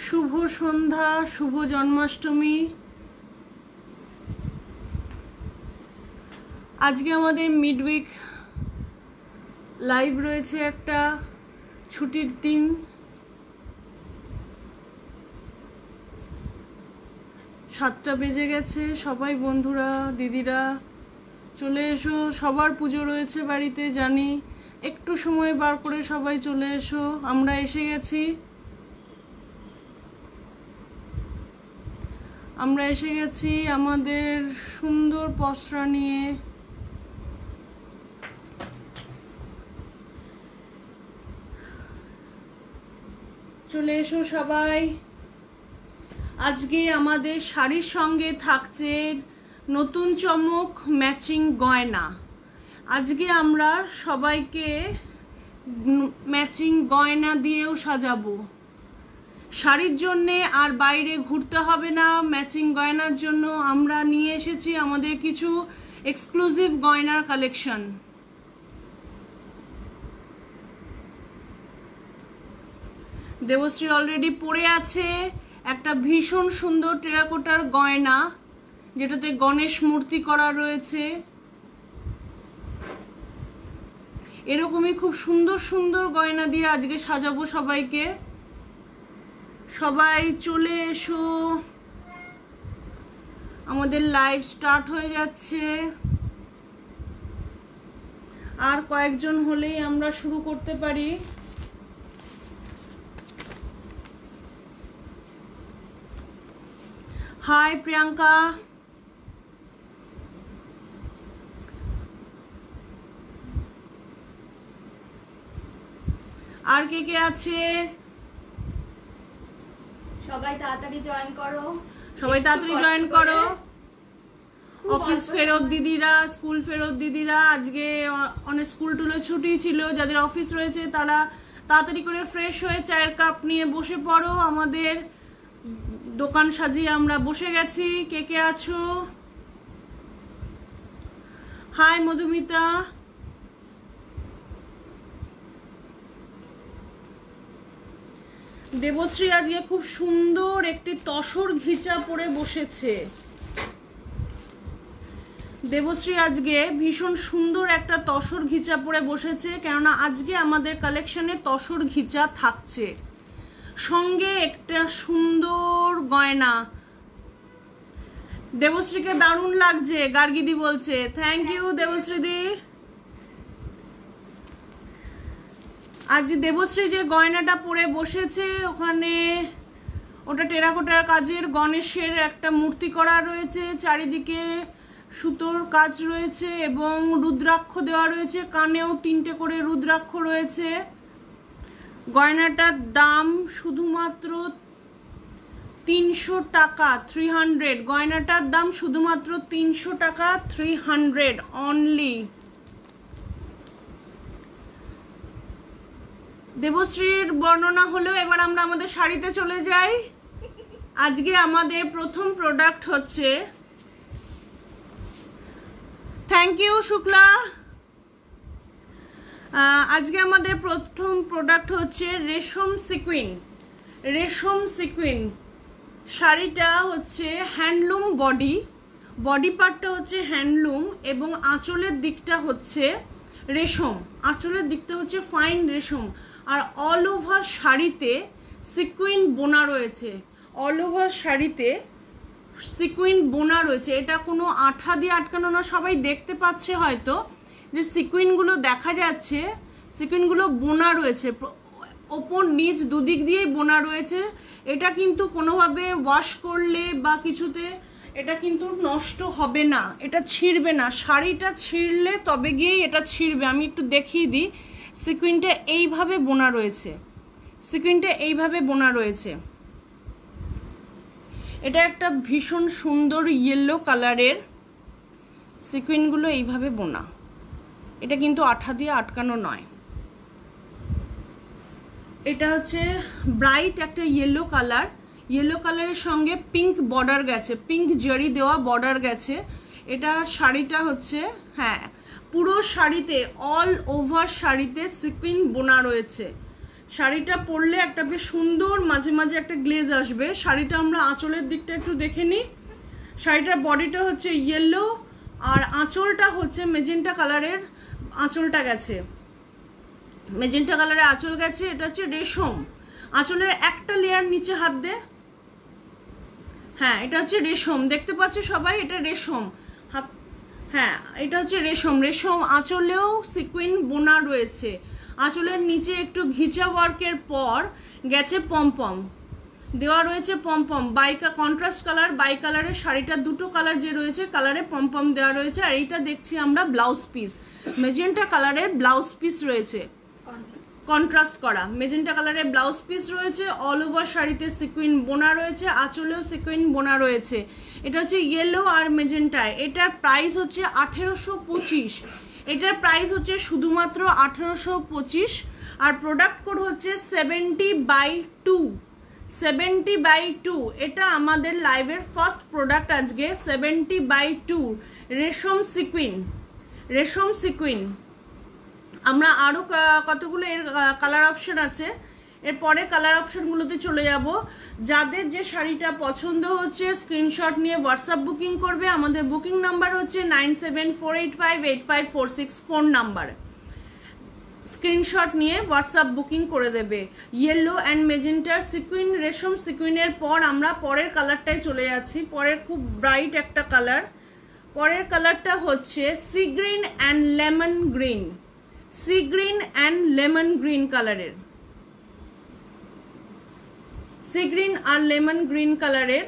শুভ সন্ধ্যা, শুভ জন্মাষ্টমী। আজকে আমাদের মিডউইক লাইভ রয়েছে, একটা ছুটির দিন। সাতটা বেজে গেছে। সবাই বন্ধুরা, দিদিরা চলে এসো। সবার পুজো রয়েছে বাড়িতে জানি, একটু সময় বার করে সবাই চলে এসো। আমরা এসে গেছি, আমাদের সুন্দর পসরা নিয়ে। চলে এসো সবাই। আজকে আমাদের শাড়ির সঙ্গে থাকছে নতুন চমক, ম্যাচিং গয়না। আজকে আমরা সবাইকে ম্যাচিং গয়না দিয়েও সাজাবো। শাড়ির জন্যে আর বাইরে ঘুরতে হবে না। ম্যাচিং গয়নার জন্য আমরা নিয়ে এসেছি আমাদের কিছু এক্সক্লুসিভ গয়নার কালেকশন। দেবশ্রী অলরেডি পরে আছে একটা ভীষণ সুন্দর টেরাকোটার গয়না, যেটাতে গণেশ মূর্তি করা রয়েছে। এরকমই খুব সুন্দর সুন্দর গয়না দিয়ে আজকে সাজাবো সবাইকে। সবাই চলে এসো, আমাদের লাইভ স্টার্ট হয়ে যাচ্ছে। আর কয়েকজন হলেই আমরা শুরু করতে পারি। হাই প্রিয়াঙ্কা, আর কে কে আছে? সবাই তাড়াতাড়ি জয়েন করো, অফিস ফেরত দিদিরা, স্কুল ফেরত দিদিরা, আজকে অনেক স্কুল টুলে ছুটি ছিল। যাদের অফিস রয়েছে তারা তাড়াতাড়ি করে ফ্রেশ হয়ে চায়ের কাপ নিয়ে বসে পড়ো। আমাদের দোকান সাজিয়ে আমরা বসে গেছি। কে কে আছো? হাই মধুমিতা। দেবশ্রী আজকে খুব সুন্দর একটি তসর ঘিচা পরে বসেছে। দেবশ্রী আজকে ভীষণ সুন্দর একটা তসর ঘিচা পরে বসেছে, কেননা আজকে আমাদের কালেকশনে তসর ঘিচা থাকছে, সঙ্গে একটা সুন্দর গয়না। দেবশ্রীকে দারুণ লাগছে, গার্গিদি বলছে। থ্যাংক ইউ দেবশ্রীদি। আজ দেবশ্রী যে গয়নাটা পরে বসেছে, ওটা টেরাকোটার কাজের গণেশের একটা মূর্তি করা রয়েছে, চারিদিকে সুতোর কাজ রয়েছে এবং রুদ্রাক্ষ দেওয়া রয়েছে, কানেও 3টে করে রুদ্রাক্ষ রয়েছে। গয়নাটার দাম শুধুমাত্র 300 টাকা, 300। গয়নাটার দাম শুধুমাত্র 300 টাকা, 300 অনলি। দেবশ্রীর বর্ণনা হলেও এবার আমরা আমাদের শাড়িতে চলে যাই। আজকে আমাদের প্রথম প্রোডাক্ট হচ্ছে, থ্যাংক ইউ শুক্লা। আজকে আমাদের প্রথম প্রোডাক্ট হচ্ছে রেশম সিকুইন। শাড়িটা হচ্ছে হ্যান্ডলুম, বডি পার্টটা হচ্ছে হ্যান্ডলুম এবং আঁচলের দিকটা হচ্ছে রেশম, ফাইন রেশম। আর অল ওভার শাড়িতে সিকুইন বোনা রয়েছে। এটা কোনো আঠা দিয়ে আটকানো না, সবাই দেখতে পাচ্ছে হয়তো যে সিকুইনগুলো দেখা যাচ্ছে, সিকুইনগুলো বোনা রয়েছে, ওপর নিচ দুদিক দিয়েই বোনা রয়েছে। এটা কিন্তু কোনোভাবে ওয়াশ করলে বা কিছুতে এটা কিন্তু নষ্ট হবে না, এটা ছিঁড়বে না। শাড়িটা ছিঁড়লে তবে গিয়েই এটা ছিঁড়বে। আমি একটু দেখিয়ে দিই। সিকুইনটা এইভাবে বোনা রয়েছে। এটা একটা ভীষণ সুন্দর ইয়েলো কালারের, সিকুইনগুলো এইভাবে বোনা। এটা কিন্তু আঠা দিয়ে আটকানো নয়। এটা হচ্ছে ব্রাইট একটা ইয়েলো কালারের সঙ্গে পিঙ্ক বর্ডার গেছে, পিঙ্ক জারি দেওয়া বর্ডার গেছে। এটা শাড়িটা হচ্ছে, হ্যাঁ, পুরো শাড়িতে অল ওভার শাড়িতে সিকুইন বোনা রয়েছে। শাড়িটা পরলে একটা বেশ সুন্দর মাঝে মাঝে একটা গ্লেজ আসবে। শাড়িটা আমরা আঁচলের দিকটা একটু দেখে নিই। শাড়িটার বডিটা হচ্ছে ইয়েলো আর আঁচলটা হচ্ছে মেজেন্টা কালারের আঁচলটা গেছে, মেজেন্টা কালারের আঁচল গেছে। এটা হচ্ছে রেশম। আঁচলের একটা লেয়ার নিচে হাত দে, হ্যাঁ এটা হচ্ছে রেশম, দেখতে পাচ্ছ সবাই, এটা রেশম হাত, হ্যাঁ এটা হচ্ছে রেশম। রেশম আঁচলেও সিকুইন বোনা রয়েছে। আঁচলের নিচে একটু ঘিচা ওয়ার্কের পর গেছে পমপম দেওয়া রয়েছে, পমপম কন্ট্রাস্ট কালার বাই কালারের শাড়িটা দুটো কালার যে রয়েছে কালারে পমপম দেওয়া রয়েছে। আর এইটা দেখছি আমরা ব্লাউজ পিস, মেজেন্টা কালারের ব্লাউজ পিস রয়েছে, কন্ট্রাস্ট করা মেজেন্টা কালারের ব্লাউজ পিস রয়েছে। অল ওভার শাড়িতে সিকুইন বোনা রয়েছে, আঁচলেও সিকুইন বোনা রয়েছে। এটা হচ্ছে ইয়েলো আর মেজেন্টায়। এটার প্রাইস হচ্ছে 1825। এটার প্রাইস হচ্ছে শুধুমাত্র 1825। আর প্রোডাক্ট কোড হচ্ছে 70/2, 70/2। এটা আমাদের লাইভের ফার্স্ট প্রোডাক্ট আজকে, 70/2 রেশম সিকুইন, রেশম সিকুইন। আমরা আরও কতগুলো এর কালার অপশন আছে, এর পরের কালার অপশনগুলোতে চলে যাব। যাদের যে শাড়িটা পছন্দ হচ্ছে স্ক্রিনশট নিয়ে হোয়াটসঅ্যাপ বুকিং করবে। আমাদের বুকিং নাম্বার হচ্ছে 9748585464 ফোন নাম্বার। স্ক্রিনশট নিয়ে হোয়াটসঅ্যাপ বুকিং করে দেবে। ইয়েলো অ্যান্ড মেজেন্টার সিকুইন, রেশম সিকুইনের পর আমরা পরের কালারটায় চলে যাচ্ছি। পরের খুব ব্রাইট একটা কালার, পরের কালারটা হচ্ছে sea green and lemon green, sea green and lemon green কালারের, সি গ্রিন আর লেমন গ্রিন কালারের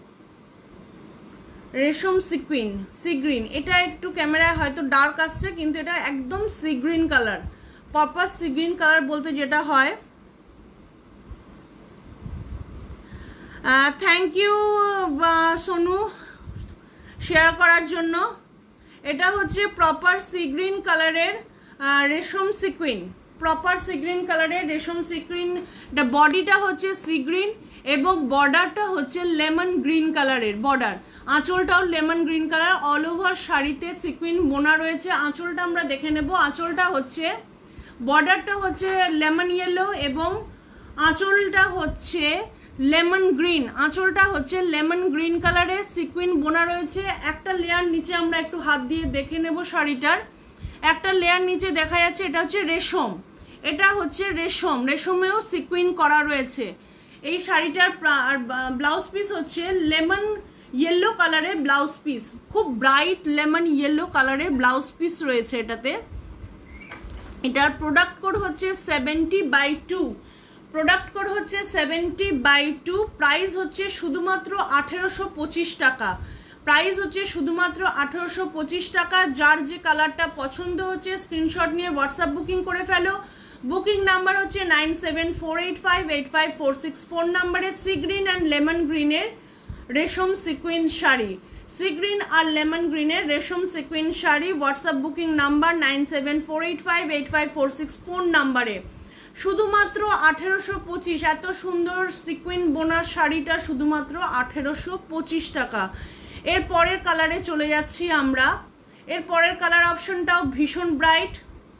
রেশম সিকুইন, সি গ্রিন। এটা একটু ক্যামেরায় হয়তো ডার্ক আসছে কিন্তু এটা একদম sea green colour, proper sea green colour বলতে যেটা হয়। থ্যাংক ইউ সোনু শেয়ার করার জন্য। এটা হচ্ছে প্রপার সি গ্রিন কালারের রেশম সিকুইন, প্রপার সি গ্রিন কালারের রেশম সিকুইন। বডিটা হচ্ছে সি গ্রিন এবং বর্ডারটা হচ্ছে লেমন গ্রিন কালারের বর্ডার। আঁচলটাও lemon green colour. All over শাড়িতে সিকুইন বোনা রয়েছে। আঁচলটা আমরা দেখে নেব। আঁচলটা হচ্ছে, বর্ডারটা হচ্ছে লেমন ইয়েলো এবং আঁচলটা হচ্ছে লেমন গ্রিন। আঁচলটা হচ্ছে লেমন গ্রিন কালারের সিকুইন বোনা রয়েছে। একটা লেয়ার নিচে আমরা একটু হাত দিয়ে দেখে নেব শাড়িটার। একটা লেয়ার নিচে দেখা যাচ্ছে এটা হচ্ছে রেশম, এটা হচ্ছে রেশম, রেশমেও সিকুইন করা রয়েছে। এই শাড়িটার ব্লাউজ পিস হচ্ছে লেমন ইয়েলো কালারের ব্লাউজ পিস, খুব ব্রাইট লেমন ইয়েলো কালারের ব্লাউজ পিস রয়েছে এটাতে। এটার প্রোডাক্ট কোড হচ্ছে 70/2, প্রোডাক্ট কোড হচ্ছে 70/2। প্রাইস হচ্ছে শুধুমাত্র 1825 টাকা, প্রাইস হচ্ছে শুধুমাত্র 1825 টাকা। যার যে কালারটা পছন্দ হচ্ছে স্ক্রিনশট নিয়ে হোয়াটসঅ্যাপ বুকিং করে ফেলো। বুকিং নাম্বার হচ্ছে 9748585464 ফোন নাম্বারে সি গ্রিন অ্যান্ড লেমন গ্রিনের রেশম সিকুইন শাড়ি, সি গ্রিন আর লেমন গ্রিনের রেশম sequin sari. WhatsApp booking number 9748585464 phone নাম্বারে। শুধুমাত্র 1825। এত সুন্দর সিকুইন বোনার শাড়িটা শুধুমাত্র 1825 টাকা। এর পরের কালারে চলে যাচ্ছি আমরা। এর পরের কালার অপশনটাও ভীষণ ব্রাইট।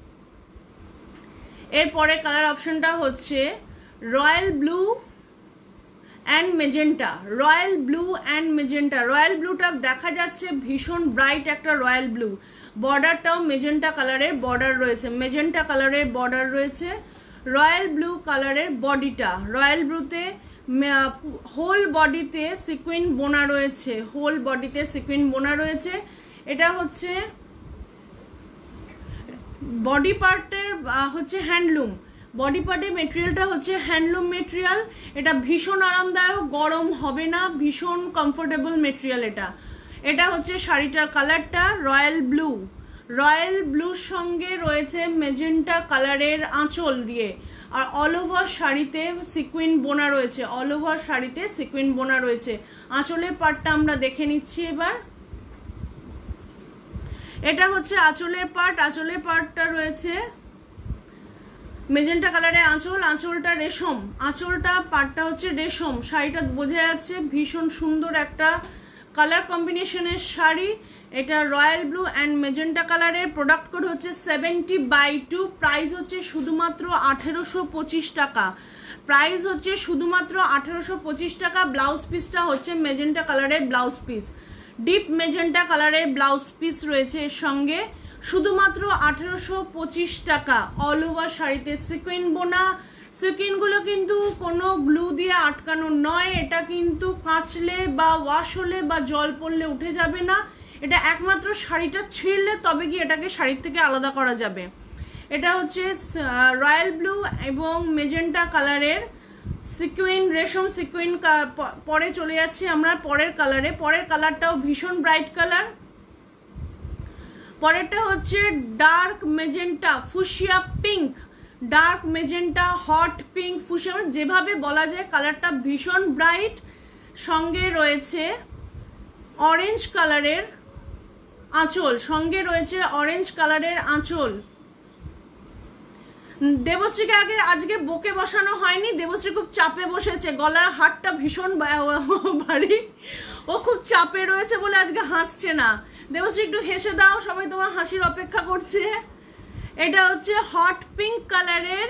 এর পরের কালার অপশনটা হচ্ছে royal blue and magenta, royal blue and magenta. Royal ব্লুটা দেখা যাচ্ছে ভীষণ ব্রাইট একটা রয়্যাল ব্লু। বর্ডারটাও মেজেন্টা কালারের বর্ডার রয়েছে, মেজেন্টা কালারের বর্ডার রয়েছে। রয়্যাল ব্লু কালারের বডিটা, রয়্যাল ব্লুতে হোল বডিতে সিকুইন বোনা রয়েছে, হোল বডিতে সিকুইন বোনা রয়েছে। এটা হচ্ছে বডি পার্টের হচ্ছে হ্যান্ডলুম, বডি পার্টের মেটেরিয়ালটা হচ্ছে হ্যান্ডলুম মেটেরিয়াল। এটা ভীষণ আরামদায়ক, গরম হবে না, ভীষণ কমফোর্টেবল মেটেরিয়াল এটা। এটা হচ্ছে শাড়িটার কালারটা রয়্যাল ব্লু, রয়্যাল ব্লুর সঙ্গে রয়েছে মেজেন্টা কালারের আঁচল দিয়ে। আর অল ওভার শাড়িতে সিকুইন বোনা রয়েছে, অল ওভার শাড়িতে সিকুইন বোনা রয়েছে। আঁচলের পার্টটা আমরা দেখে নিচ্ছি এবার। এটা হচ্ছে আঁচলের পার্ট, আঁচলের পার্টটা রয়েছে মেজেন্টা কালারের আঁচল, আঁচলটা রেশম, আঁচলটা পার্টটা হচ্ছে রেশম। শাড়িটা বোঝা যাচ্ছে ভীষণ সুন্দর একটা কালার কম্বিনেশনের শাড়ি, এটা রয়্যাল ব্লু অ্যান্ড মেজেন্টা কালারের। প্রোডাক্ট কোড হচ্ছে 70/2, প্রাইস হচ্ছে শুধুমাত্র 1825 টাকা। প্রাইস হচ্ছে শুধুমাত্র 1825 টাকা। ব্লাউজ পিসটা হচ্ছে মেজেন্টা কালারের ব্লাউজ পিস, ডিপ মেজেন্টা কালারের ব্লাউজ পিস রয়েছে এর সঙ্গে, শুধুমাত্র 1825 টাকা। অল ওভার শাড়িতে সিকুইন বোনা। সিকুইনগুলো কিন্তু কোনো গ্লু দিয়ে আটকানো নয়, এটা কিন্তু কাচলে বা ওয়াশ হলে বা জল পড়লে উঠে যাবে না, এটা একমাত্র শাড়িটা ছিঁড়লে তবে কি এটাকে শাড়ির থেকে আলাদা করা যাবে। এটা হচ্ছে রয়্যাল ব্লু এবং মেজেন্টা কালারের সিকুইন, রেশম সিকুইন। পরে চলে যাচ্ছি আমরা পরের কালারে। পরের কালারটাও ভীষণ ব্রাইট কালার। পরেরটা হচ্ছে dark magenta fuchsia pink, dark magenta hot pink fuchsia, যেভাবে বলা যায় কালারটা ভীষণ ব্রাইট। সঙ্গে রয়েছে অরেঞ্জ কালারের আঁচল, সঙ্গে রয়েছে অরেঞ্জ কালারের আঁচল। দেবশ্রীকে আজকে বকে বসানো হয়নি, দেবশ্রী খুব চাপে বসেছে, গলার হাতটা ভীষণ ভারী, ও খুব চাপে রয়েছে বলে আজকে হাসছে না। দেবশ্রী একটু হেসে দাও, সবাই তোমার হাসির অপেক্ষা করছে। এটা হচ্ছে হট পিঙ্ক কালারের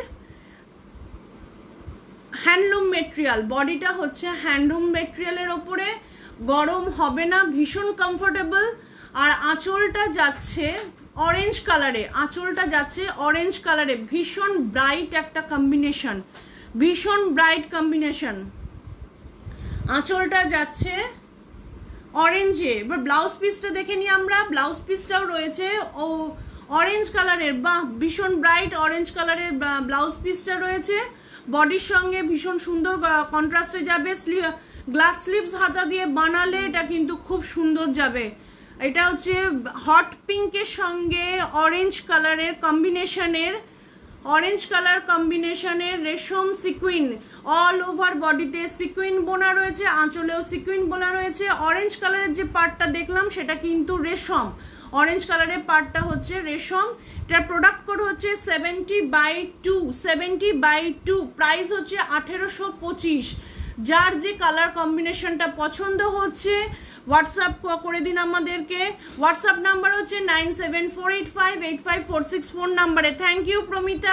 হ্যান্ডলুম মেটেরিয়াল, বডিটা হচ্ছে হ্যান্ডলুম মেটেরিয়ালের ওপরে, গরম হবে না, ভীষণ কমফোর্টেবল। আর আঁচলটা যাচ্ছে অরেঞ্জ কালারে, আঁচলটা যাচ্ছে অরেঞ্জ কালারে, ভীষণ ব্রাইট একটা কম্বিনেশন, ভীষণ ব্রাইট কম্বিনেশন। আঁচলটা যাচ্ছে অরেঞ্জে। এবার ব্লাউজ পিসটা দেখে নিই আমরা। ব্লাউজ পিসটাও রয়েছে ও অরেঞ্জ কালারের, বাহ ভীষণ ব্রাইট অরেঞ্জ কালারের ব্লাউজ পিসটা রয়েছে। বডির সঙ্গে ভীষণ সুন্দর কন্ট্রাস্টে যাবে। গ্লাস স্লিভস হাতা দিয়ে বানালে এটা কিন্তু খুব সুন্দর যাবে। এটা হচ্ছে হট পিঙ্কের সঙ্গে অরেঞ্জ কালারের কম্বিনেশনের, অরেঞ্জ কালার কম্বিনেশনের রেশম সিকুইন, অল ওভার বডিতে সিকুইন বোনা রয়েছে, আঁচলেও সিকুইন বোনা রয়েছে। অরেঞ্জ কালারের যে পার্টটা দেখলাম সেটা কিন্তু রেশম, অরেঞ্জ কালারের পার্টটা হচ্ছে রেশম। এটার প্রোডাক্ট কোড হচ্ছে 70/2, 70/2, প্রাইস হচ্ছে 1825। যার যে কালার কম্বিনেশনটা পছন্দ হচ্ছে হোয়াটসঅ্যাপ করে দিন আমাদেরকে। হোয়াটসঅ্যাপ নাম্বার হচ্ছে 9748585464 নাম্বারে। Thank you Pramita.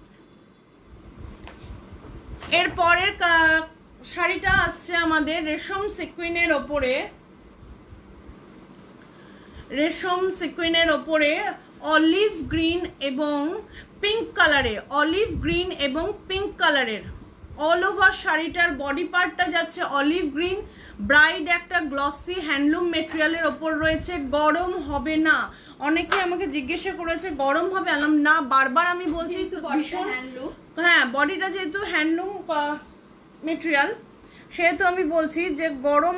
এর পরের শাড়িটা আসছে আমাদের রেশম সিকুইনের ওপরে, রেশম সিকুইনের ওপরে অলিভ গ্রিন এবং পিঙ্ক কালারে, অলিভ গ্রিন এবং পিঙ্ক কালারের। অল ওভার শাড়িটার বডি পার্টটা যাচ্ছে অলিভ গ্রিন, ব্রাইড একটা গ্লসি হ্যান্ডলুম মেটেরিয়ালের ওপর রয়েছে, গরম হবে না। অনেকে আমাকে জিজ্ঞাসা করেছে গরম হবে, আলাম না, বারবার আমি বলছি ভীষণ, হ্যাঁ বডিটা যেহেতু হ্যান্ডলুম মেটেরিয়াল সেহেতু আমি বলছি যে গরম,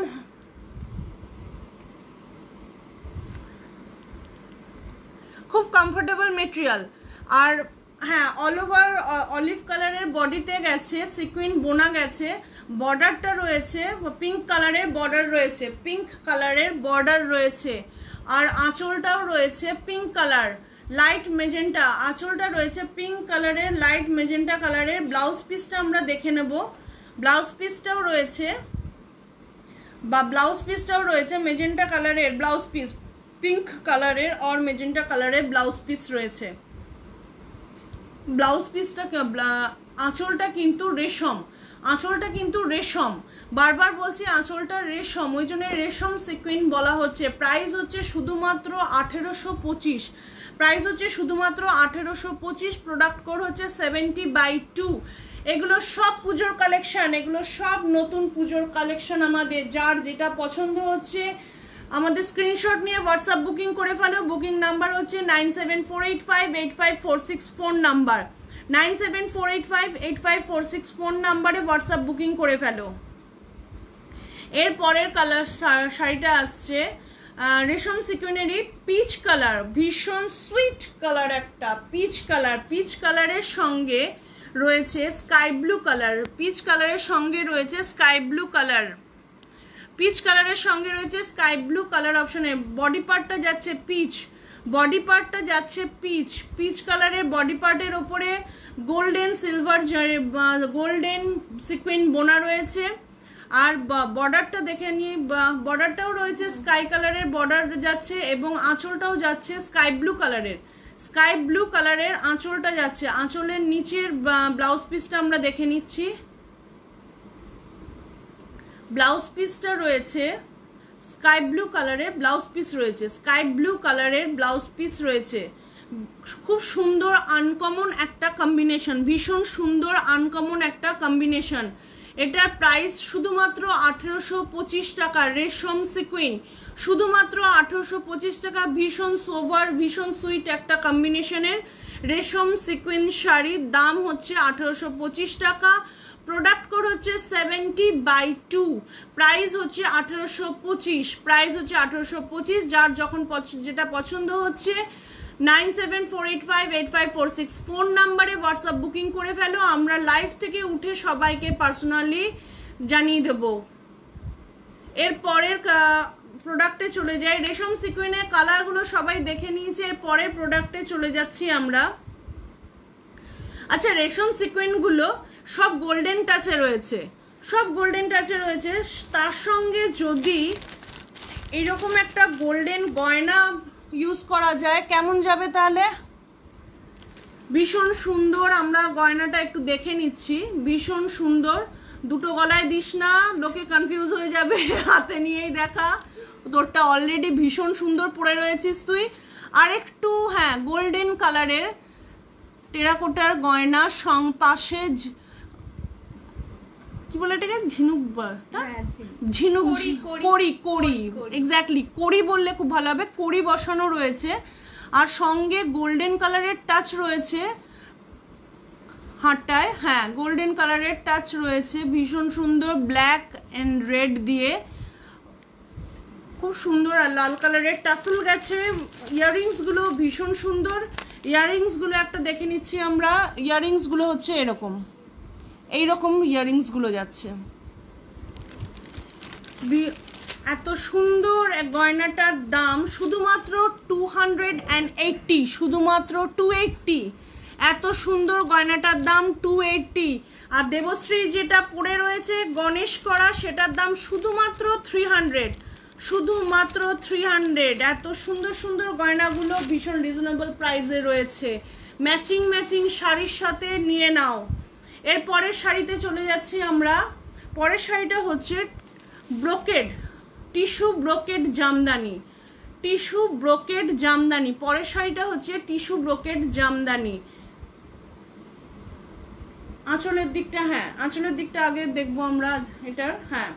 খুব কমফোর্টেবল মেটেরিয়াল। আর হ্যাঁ অল ওভার অলিভ কালারের বডিতে গেছে সিকুইন বোনা গেছে, বর্ডারটা রয়েছে পিঙ্ক কালারের বর্ডার রয়েছে, পিঙ্ক কালারের বর্ডার রয়েছে। আর আঁচলটাও রয়েছে পিঙ্ক কালার লাইট মেজেন্টা, আঁচলটা রয়েছে পিঙ্ক কালারের লাইট মেজেন্টা কালারের। ব্লাউজ পিসটা আমরা দেখে নেব। ব্লাউজ পিসটাও রয়েছে মেজেন্টা কালারের ব্লাউজ পিস, পিঙ্ক কালারের আর মেজেন্টা কালারের ব্লাউজ পিস রয়েছে। ব্লাউজ পিসটা আঁচলটা কিন্তু রেশম, আঁচলটা কিন্তু রেশম, বারবার বলছি আঁচলটা রেশম, ওই জন্য রেশম সিকুইন বলা হচ্ছে। প্রাইস হচ্ছে শুধুমাত্র 1825, প্রাইস হচ্ছে শুধুমাত্র 1825। প্রোডাক্ট কোড হচ্ছে 70/2। এগুলো সব পুজোর কালেকশন, এগুলো সব নতুন পুজোর কালেকশন। আমাদের যার যেটা পছন্দ হচ্ছে আমাদের স্ক্রিনশট নিয়ে হোয়াটসঅ্যাপ বুকিং করে ফেলো। বুকিং নাম্বার হচ্ছে 9748585464 নাম্বার, 9748585464 নাম্বারে হোয়াটসঅ্যাপ বুকিং করে ফেলো। এর পরের কালার শাড়িটা আসছে রেশম সিকুইনেরই পিচ কালার, ভীষণ সুইট কালার একটা পিচ কালার। পিচ কালারের সঙ্গে রয়েছে স্কাই ব্লু কালার, পিচ কালারের সঙ্গে রয়েছে স্কাই ব্লু কালার, পিচ কালারের সঙ্গে রয়েছে স্কাই ব্লু কালার অপশনে। বডি পার্টটা যাচ্ছে পিচ, বডি পার্টটা যাচ্ছে পিচ, পিচ কালারের বডি পার্টের ওপরে গোল্ডেন সিলভার গোল্ডেন সিকুইন বোনা রয়েছে। আর বর্ডারটা দেখে নিই, বর্ডারটাও রয়েছে স্কাই কালারের বর্ডার যাচ্ছে এবং আঁচলটাও যাচ্ছে স্কাই ব্লু কালারের। স্কাই ব্লু কালারের আঁচলটা যাচ্ছে। আঁচলের নিচের ব্লাউজ পিসটা আমরা দেখে নিচ্ছি। ব্লাউজ পিসটা রয়েছে স্কাই ব্লু কালারের ব্লাউজ পিস রয়েছে, স্কাই ব্লু কালারের ব্লাউজ পিস রয়েছে। খুব সুন্দর আনকমন একটা কম্বিনেশন, ভীষণ সুন্দর আনকমন একটা কম্বিনেশন। এটার প্রাইস শুধুমাত্র 1825 টাকা। রেশম সিকুইন শুধুমাত্র 1825 টাকা। ভীষণ সোভার, ভীষণ সুইট একটা কম্বিনেশনের রেশম সিকুইন শাড়ির দাম হচ্ছে 1825 টাকা। প্রোডাক্ট কোড হচ্ছে 70/2, প্রাইস হচ্ছে 1825, প্রাইস হচ্ছে 1825। যার যখন যেটা পছন্দ হচ্ছে 9748585546 ফোন নাম্বারে হোয়াটসঅ্যাপ বুকিং করে ফেলো, আমরা লাইভ থেকে উঠে সবাইকে পার্সোনালি জানিয়ে দেবো। এর পরের প্রোডাক্টে চলে যাই। রেশম সিকুইনের কালারগুলো সবাই দেখে নিয়েছে, এর পরের প্রোডাক্টে চলে যাচ্ছি আমরা। আচ্ছা, রেশম সিকুইনগুলো সব গোল্ডেন টাচে রয়েছে, সব গোল্ডেন টাচে রয়েছে। তার সঙ্গে যদি এইরকম একটা গোল্ডেন গয়না ইউজ করা যায় কেমন যাবে তাহলে? ভীষণ সুন্দর। আমরা গয়নাটা একটু দেখে নিচ্ছি, ভীষণ সুন্দর। দুটো গলায় দিস না, লোকে কনফিউজ হয়ে যাবে। হাতে নিয়েই দেখা, তোরটা অলরেডি ভীষণ সুন্দর পরে রয়েছিস তুই। আর একটু হ্যাঁ গোল্ডেন কালারের টেরাকোটার গয়না, পাশে কি বলে এটাকে, ঝিনুক, ঝিনুক কড়ি, কড়ি, এক্স্যাক্টলি কড়ি বললে খুব ভালো হবে। কড়ি বসানো রয়েছে আর সঙ্গে গোল্ডেন কালারের টাচ রয়েছে হাতটায়। হ্যাঁ, গোল্ডেন কালারের টাচ রয়েছে, ভীষণ সুন্দর। ব্ল্যাক অ্যান্ড রেড দিয়ে খুব সুন্দর। আর লাল কালারের টাসেল গেছে। ইয়াররিংসগুলো ভীষণ সুন্দর। ইয়াররিংসগুলো একটা দেখে নিচ্ছি আমরা। ইয়াররিংসগুলো হচ্ছে এরকম, এইরকম ইয়াররিংসগুলো যাচ্ছে। এত সুন্দর গয়নাটার দাম শুধুমাত্র 280, শুধুমাত্র 280। এত সুন্দর গয়নাটার দাম 280। আর দেবশ্রী যেটা পরে রয়েছে গণেশ করা, সেটার দাম শুধুমাত্র 300, শুধুমাত্র 300। এত সুন্দর সুন্দর গয়নাগুলো ভীষণ রিজনেবল প্রাইসে রয়েছে। ম্যাচিং ম্যাচিং শাড়ির সাথে নিয়ে নাও। এর পরের শাড়িতে চলে যাচ্ছি আমরা। পরের শাড়িটা হচ্ছে brocade, tissue brocade jamdani, tissue brocade jamdani. পরের শাড়িটা হচ্ছে টিস্যু ব্রোকেড জামদানি। আঁচলের দিকটা, হ্যাঁ আঁচলের দিকটা আগে দেখবো আমরা এটার। হ্যাঁ,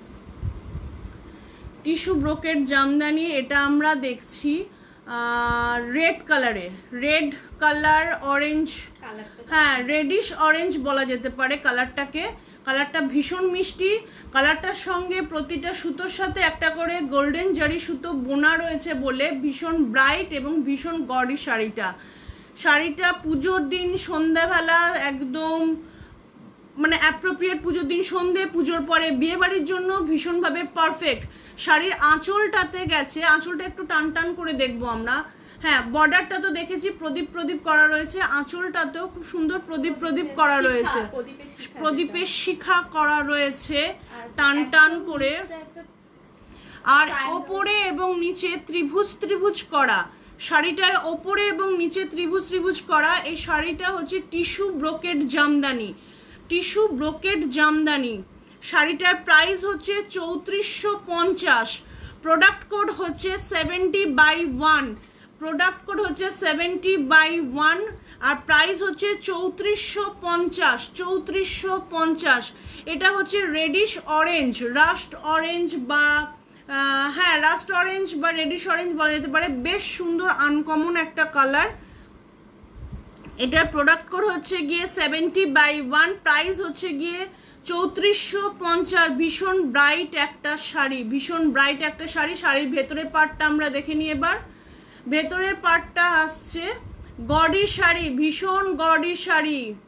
টিস্যু ব্রোকেড জামদানি, এটা আমরা দেখছি রেড কালারের, রেড কালার অরেঞ্জ, হ্যাঁ রেডিশ অরেঞ্জ বলা যেতে পারে কালারটাকে। কালারটা ভীষণ মিষ্টি। কালারটার সঙ্গে প্রতিটা সুতোর সাথে একটা করে গোল্ডেন জারি সুতো বোনা রয়েছে বলে ভীষণ ব্রাইট এবং ভীষণ গডি শাড়িটা। শাড়িটা পুজোর দিন সন্ধ্যাবেলা একদম মানে অ্যাপ্রোপ্রিয়েট, পুজোর দিন সন্ধে, পুজোর পরে বিয়ে বাড়ির জন্য ভীষণভাবে পারফেক্ট। শাড়ির আঁচলটাতে গেছে, আঁচলটা একটু টান টান করে দেখবো আমরা। হ্যাঁ, বর্ডারটা তো দেখেছি প্রদীপ প্রদীপ করা রয়েছে, আঁচলটাতেও খুব সুন্দর প্রদীপ প্রদীপ করা রয়েছে, প্রদীপের শিখা করা রয়েছে টান টান করে। আর ওপরে এবং নিচে ত্রিভুজ ত্রিভুজ করা শাড়িটায়, ওপরে এবং নিচে ত্রিভুজ ত্রিভুজ করা। এই শাড়িটা হচ্ছে tissue brocade jamdani, tissue brocade jamdani. শাড়িটার প্রাইস হচ্ছে 3450। প্রোডাক্ট কোড হচ্ছে 70/1, প্রোডাক্ট কোড হচ্ছে 70/1 আর প্রাইস হচ্ছে 3450, 3450। এটা হচ্ছে রেডিশ অরেঞ্জ, রাস্ট অরেঞ্জ বা হ্যাঁ রাস্ট অরেঞ্জ বা রেডিশ অরেঞ্জ বলা যেতে পারে। বেশ সুন্দর আনকমন একটা কালার। এটার প্রোডাক্ট কোড হচ্ছে গিয়ে 70/1, প্রাইস হচ্ছে গিয়ে 3450। ভীষণ ব্রাইট একটা শাড়ি, ভীষণ ব্রাইট একটা শাড়ি। শাড়ির ভেতরের পার্টটা আমরা দেখে নিই এবার। ভেতরের পার্টটা আসছে গডি শাড়ি, ভীষণ গডি শাড়ি,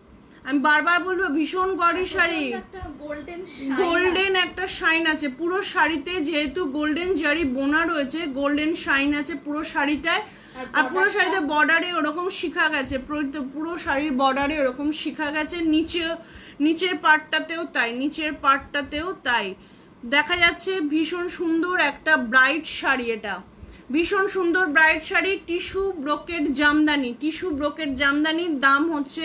আমি বারবার বলবো ভীষণ গড়ি শাড়ি, গোল্ডেন একটা শাইন আছে পুরো শাড়িতে, যেহেতু গোল্ডেন জারি বোনা রয়েছে, গোল্ডেন শাইন আছে পুরো শাড়িটায়। আর পুরো শাড়িতে বর্ডারে ওরকম শিখা গেছে, পুরো শাড়ির বর্ডারে ওরকম শিখা গেছে, নিচের পার্টটাতেও তাই, নিচের পার্টটাতেও তাই দেখা যাচ্ছে। ভীষণ সুন্দর একটা ব্রাইট শাড়ি, এটা ভীষণ সুন্দর bright sari. Tissue brocade jamdani, tissue brocade জামদানির দাম হচ্ছে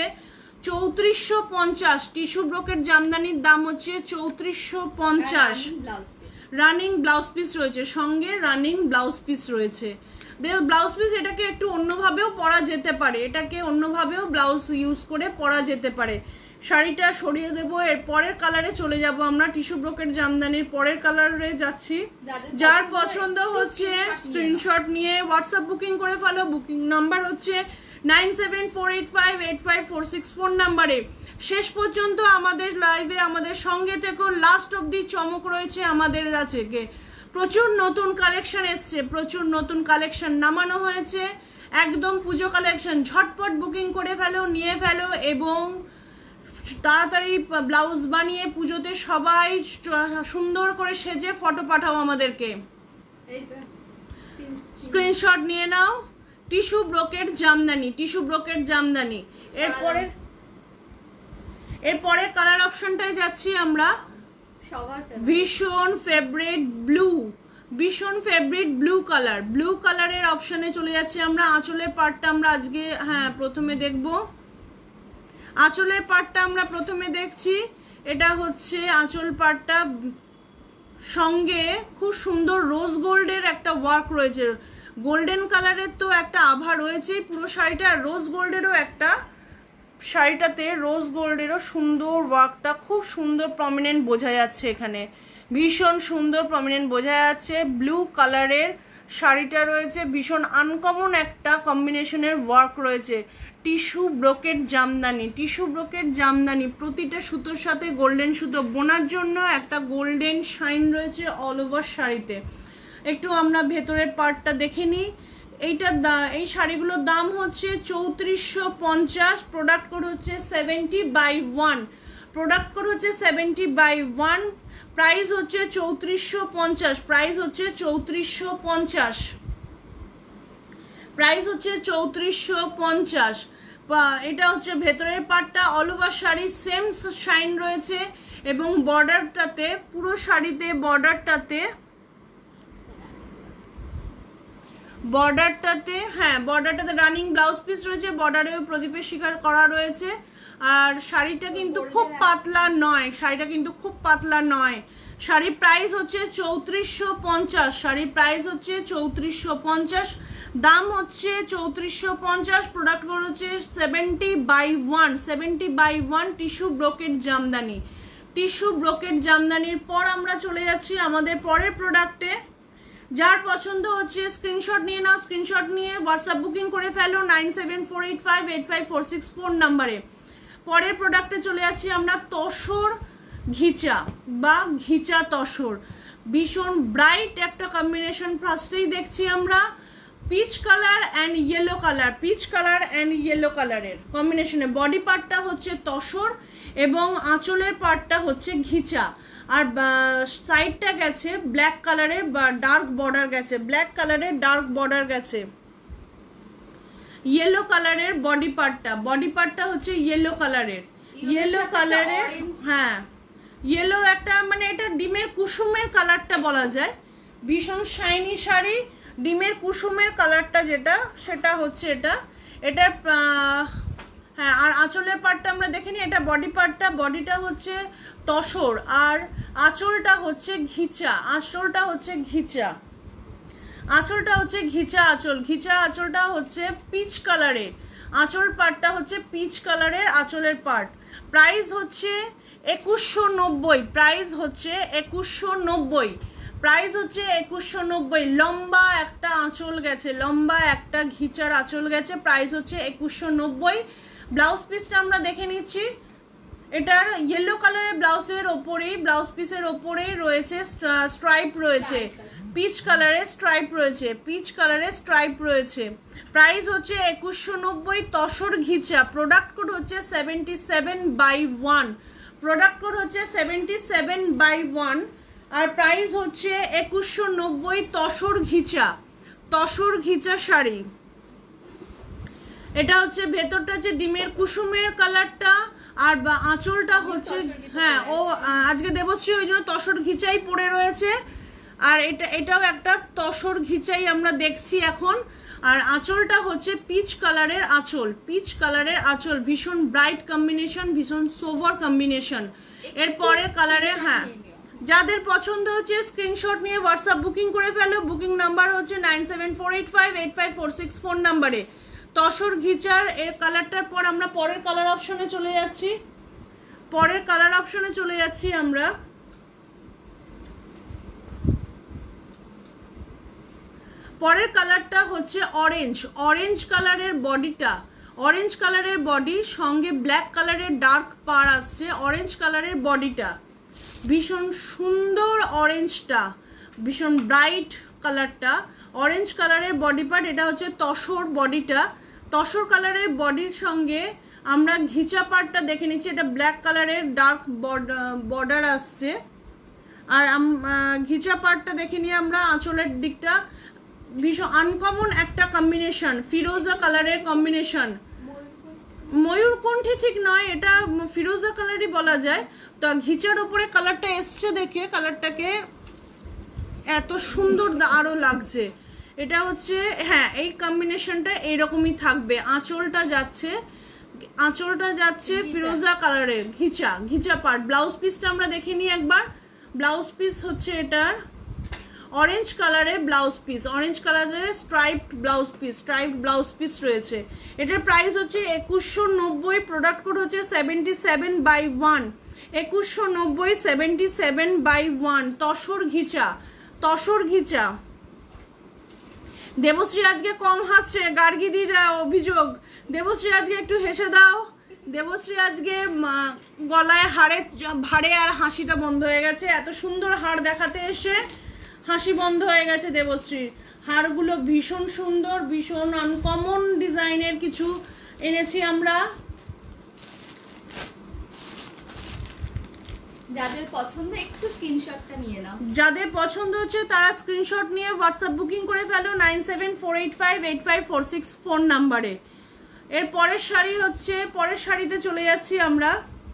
3450। টিস্যু ব্রোকেট জামদানির দাম হচ্ছে 3450। রানিং ব্লাউজ পিস রয়েছে, সঙ্গে রানিং ব্লাউজ পিস রয়েছে। ব্লাউজ পিস এটাকে একটু অন্যভাবেও পরা যেতে পারে, এটাকে অন্যভাবেও ব্লাউজ ইউজ করে পরা যেতে পারে। শাড়িটা সরিয়ে দেবো, এর পরের কালারে চলে যাব আমরা। টিস্যু ব্রোকেট জামদানির পরের কালারে যাচ্ছি। যার পছন্দ হচ্ছে স্ক্রিনশট নিয়ে হোয়াটসঅ্যাপ বুকিং করে ফেলো। বুকিং নাম্বার হচ্ছে 9748585464 নাম্বারে। শেষ পর্যন্ত আমাদের লাইভে আমাদের সঙ্গে থেকেও, লাস্ট অব্দি চমক রয়েছে আমাদের কাছে। প্রচুর নতুন কালেকশন এসছে, প্রচুর নতুন কালেকশন নামানো হয়েছে, একদম পুজো কালেকশন। ঝটপট বুকিং করে ফেলো, নিয়ে ফেলো এবং তাড়াতাড়ি ব্লাউজ বানিয়ে পুজোতে সবাই সুন্দর করে সেজে ফটো পাঠাও আমাদেরকে। স্ক্রিনশট নিয়ে নাও। Tissue brocade jamdani, tissue brocade jamdani. এরপরের কালার অপশনটায় যাচ্ছি আমরা। ভীষণ ফেভারিট ব্লু, ভীষণ ফেভারিট ব্লু কালার, ব্লু কালারের অপশনে চলে যাচ্ছি আমরা। আঁচলের পার্টটা আমরা আজকে প্রথমে দেখব। আঁচলের পার্টটা আমরা প্রথমে দেখছি। এটা হচ্ছে আঁচল পার্টটা, সঙ্গে খুব সুন্দর রোজ গোল্ডের একটা ওয়ার্ক রয়েছে। গোল্ডেন কালারের তো একটা আভা রয়েছে পুরো শাড়িটা, রোজ গোল্ডেরও একটা, শাড়িটাতে রোজ গোল্ডেরও সুন্দর ওয়ার্কটা খুব সুন্দর প্রমিনেন্ট বোঝা যাচ্ছে এখানে, ভীষণ সুন্দর প্রমিনেন্ট বোঝা যাচ্ছে। ব্লু কালারের শাড়িটা রয়েছে, ভীষণ আনকমন একটা কম্বিনেশনের ওয়ার্ক রয়েছে। Tissue brocade jamdani, tissue brocade jamdani, প্রতিটা সুতোর সাথে গোল্ডেন সুতো বোনার জন্য একটা গোল্ডেন শাইন রয়েছে অল ওভার শাড়িতে। একটু আমরা ভেতরের পার্টটা দেখে নিই। এই শাড়িগুলোর দাম হচ্ছে 3450। প্রোডাক্ট কোড হচ্ছে 70/1, প্রোডাক্ট কোড হচ্ছে 70/1। প্রাইস হচ্ছে 3450, প্রাইস হচ্ছে 3450, প্রাইস হচ্ছে 3450। এটা হচ্ছে ভেতরের পার্টটা, all over sari same shine রয়েছে এবং বর্ডারটাতে, পুরো শাড়িতে বর্ডারটাতে বর্ডারটাতে রানিং ব্লাউজ পিস রয়েছে, বর্ডারেও প্রদীপের শিকার করা রয়েছে। আর শাড়িটা কিন্তু খুব পাতলা নয়, শাড়িটা কিন্তু খুব পাতলা নয়। শাড়ির প্রাইস হচ্ছে 3450, শাড়ির প্রাইস হচ্ছে 3450, দাম হচ্ছে 3450। প্রোডাক্ট কোড হচ্ছে 70/1, 70/1। Tissue brocade jamdani, tissue brocade জামদানির পর আমরা চলে যাচ্ছি আমাদের পরের প্রোডাক্টে। যার পছন্দ হচ্ছে স্ক্রিনশট নিয়ে নাও, স্ক্রিনশট নিয়ে হোয়াটসঅ্যাপ বুকিং করে ফেলো 9748585464 নাম্বারে। পরের প্রোডাক্টে চলে যাচ্ছি আমরা তসর ঘিচা বা ঘিচা তসর, ভীষণ ব্রাইট একটা কম্বিনেশন। ফার্স্টেই দেখছি আমরা peach colour and yellow colour, peach colour and yellow কালারের কম্বিনেশনে। বডি পার্টটা হচ্ছে তসর এবং আঁচলের পার্টটা হচ্ছে ঘিচা। আর সাইডটা গেছে ব্ল্যাক কালারের বা ডার্ক বর্ডার গেছে, ব্ল্যাক কালারের ডার্ক বর্ডার গেছে। ইয়েলো কালারের বডি পার্টটা হচ্ছে ইয়েলো কালারের, ইয়েলো কালারের, হ্যাঁ ইয়েলো একটা, মানে এটা ডিমের কুসুমের কালারটা বলা যায়। ভীষণ শাইনি শাড়ি, ডিমের কুসুমের কালারটা যেটা, সেটা হচ্ছে এটা হ্যাঁ। আর আঁচলের পার্টটা আমরা দেখিনি, এটা বডি পার্টটা, বডিটা হচ্ছে তসর আর আঁচলটা হচ্ছে ঘিচা, আঁচলটা হচ্ছে ঘিচা, আঁচলটা হচ্ছে ঘিচা আঁচল, ঘিচা আঁচলটা হচ্ছে পিচ কালারের, আঁচল পার্টটা হচ্ছে পিচ কালারের আঁচলের পার্ট। প্রাইস হচ্ছে 2190, প্রাইস হচ্ছে 2190, প্রাইস হচ্ছে 2190। লম্বা একটা আঁচল গেছে, লম্বা একটা ঘিচার আঁচল গেছে, প্রাইস হচ্ছে 2190। ব্লাউজ পিসটা আমরা দেখে নিচ্ছি। এটার ইয়েলো কালারের ব্লাউজের ওপরেই, ব্লাউজ পিসের ওপরেই রয়েছে স্ট্রাইপ রয়েছে, পিচ কালারের স্ট্রাইপ রয়েছে, পিচ কালারের স্ট্রাইপ রয়েছে। প্রাইস হচ্ছে 2190, তসর ঘিচা। প্রোডাক্ট কোড হচ্ছে 77/1, প্রোডাক্ট কোড হচ্ছে 77/1 আর প্রাইস হচ্ছে 2190, তসর ঘিচা, তসর ঘিচা শাড়ি। এটা হচ্ছে ভেতরটা হচ্ছে ডিমের কুসুমের কালারটা আর আঁচলটা হচ্ছে, হ্যাঁ ও আজকে দেবশ্রী ওই জন্য তসর ঘিচাই পরে রয়েছে। আর এটাও একটা তসর ঘিচাই আমরা দেখছি এখন। আর আঁচলটা হচ্ছে পিচ কালারের আঁচল, পিচ কালারের আঁচল, ভীষণ ব্রাইট কম্বিনেশন, ভীষণ সোভার কম্বিনেশন। এর পরের কালারে, হ্যাঁ যাদের পছন্দ হচ্ছে স্ক্রিনশট নিয়ে হোয়াটসঅ্যাপ বুকিং করে ফেলো। বুকিং নাম্বার হচ্ছে 9748585464 ফোন নাম্বারে। তসর ঘিচার এর কালারটার পর আমরা পরের কালার অপশনে চলে যাচ্ছি, পরের কালার অপশনে চলে যাচ্ছি আমরা। পরের কালারটা হচ্ছে অরেঞ্জ, অরেঞ্জ কালারের বডিটা, অরেঞ্জ কালারের বডি সঙ্গে ব্ল্যাক কালারের ডার্ক পার আসছে। অরেঞ্জ কালারের বডিটা ভীষণ সুন্দর, অরেঞ্জটা ভীষণ ব্রাইট কালারটা, অরেঞ্জ কালারের বডি পার্ট। এটা হচ্ছে তসর বডিটা, তসর কালারের বডির সঙ্গে আমরা ঘিচা পার্টটা দেখে নিচ্ছি। এটা ব্ল্যাক কালারের ডার্ক বর্ডার আসছে। আর ঘিচা পার্টটা দেখে নিয়ে আমরা আঁচলের দিকটা, ভীষণ আনকমন একটা কম্বিনেশন, ফিরোজা কালারের কম্বিনেশন। ময়ূরকণ্ঠী ঠিক নয়, এটা ফিরোজা কালারই বলা যায়। তো ঘিচার ওপরে কালারটা এসছে দেখে কালারটাকে এত সুন্দর আরো লাগছে। এটা হচ্ছে, হ্যাঁ এই কম্বিনেশনটা এইরকমই থাকবে। আঁচলটা যাচ্ছে, আঁচলটা যাচ্ছে ফিরোজা কালারের ঘিচা, ঘিচা পার্ট। ব্লাউজ পিসটা আমরা দেখে নিই একবার। ব্লাউজ পিস হচ্ছে এটার অরেঞ্জ কালারের ব্লাউজ পিস, অরেঞ্জ কালারের striped blouse piece, striped blouse piece রয়েছে। এটার প্রাইস হচ্ছে 2190, প্রোডাক্ট কোড হচ্ছে 77/1, 2190, 77/1। তসর ঘিচা, তসর ঘিচা। দেবশ্রী আজকে কম হাসছে, গার্গিদির অভিযোগ। দেবশ্রী আজকে একটু হেসে দাও। দেবশ্রী আজকে গলায় ভাড়ে আর হাসিটা বন্ধ হয়ে গেছে। এত সুন্দর হাড় দেখাতে এসে হাসি বন্ধ হয়ে গেছে দেবশ্রীর। হাড়গুলো ভীষণ সুন্দর, ভীষণ আনকমন ডিজাইনের কিছু এনেছি আমরা। যাদের পছন্দ একটু স্ক্রিনশটটা নিয়ে নাও, যাদের পছন্দ হচ্ছে তারা স্ক্রিনশট নিয়ে হোয়াটসঅ্যাপ বুকিং করে ফেলো 9748585464 ফোন নাম্বারে। এর পরের শাড়ি হচ্ছে, পরের শাড়িতে চলে যাচ্ছি আমরা।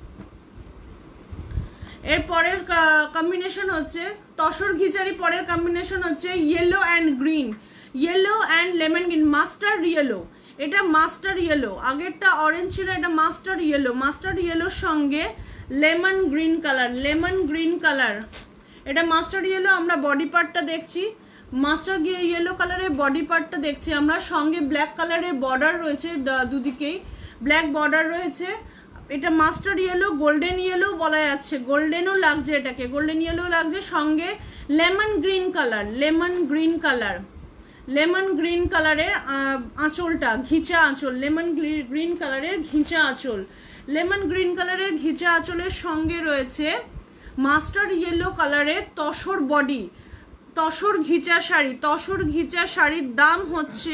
এর পরের কম্বিনেশন হচ্ছে তসর ঘিচারি। পরের কম্বিনেশন হচ্ছে yellow and green, yellow and lemon green, mustard yellow. এটা মাস্টার্ড ইয়েলো, আগেরটা অরেঞ্জ ছিল, এটা মাস্টার্ড ইয়েলো। মাস্টার্ড ইয়েলোর সঙ্গে lemon green colour, lemon green colour. এটা মাস্টার্ড ইয়েলো, আমরা বডি পার্টটা দেখছি। মাস্টার্ড ইয়েলো কালারের বডি পার্টটা দেখছি আমরা। সঙ্গে ব্ল্যাক কালারের বর্ডার রয়েছে, দুদিকেই ব্ল্যাক বর্ডার রয়েছে। এটা মাস্টার্ড ইয়েলো, গোল্ডেন ইয়েলো বলা যাচ্ছে, গোল্ডেনও লাগছে, এটাকে গোল্ডেন ইয়েলো লাগছে। সঙ্গে lemon green colour, lemon green colour, lemon green কালারের আঁচলটা, ঘিচা আঁচল, লেমন গ্রিন কালারের ঘিচা আঁচল। লেমন গ্রিন কালারের ঘিচা আঁচলের সঙ্গে রয়েছে মাস্টার্ড ইয়েলো কালারের তসর বডি, তসর ঘিচা শাড়ি। তসর ঘিচা শাড়ির দাম হচ্ছে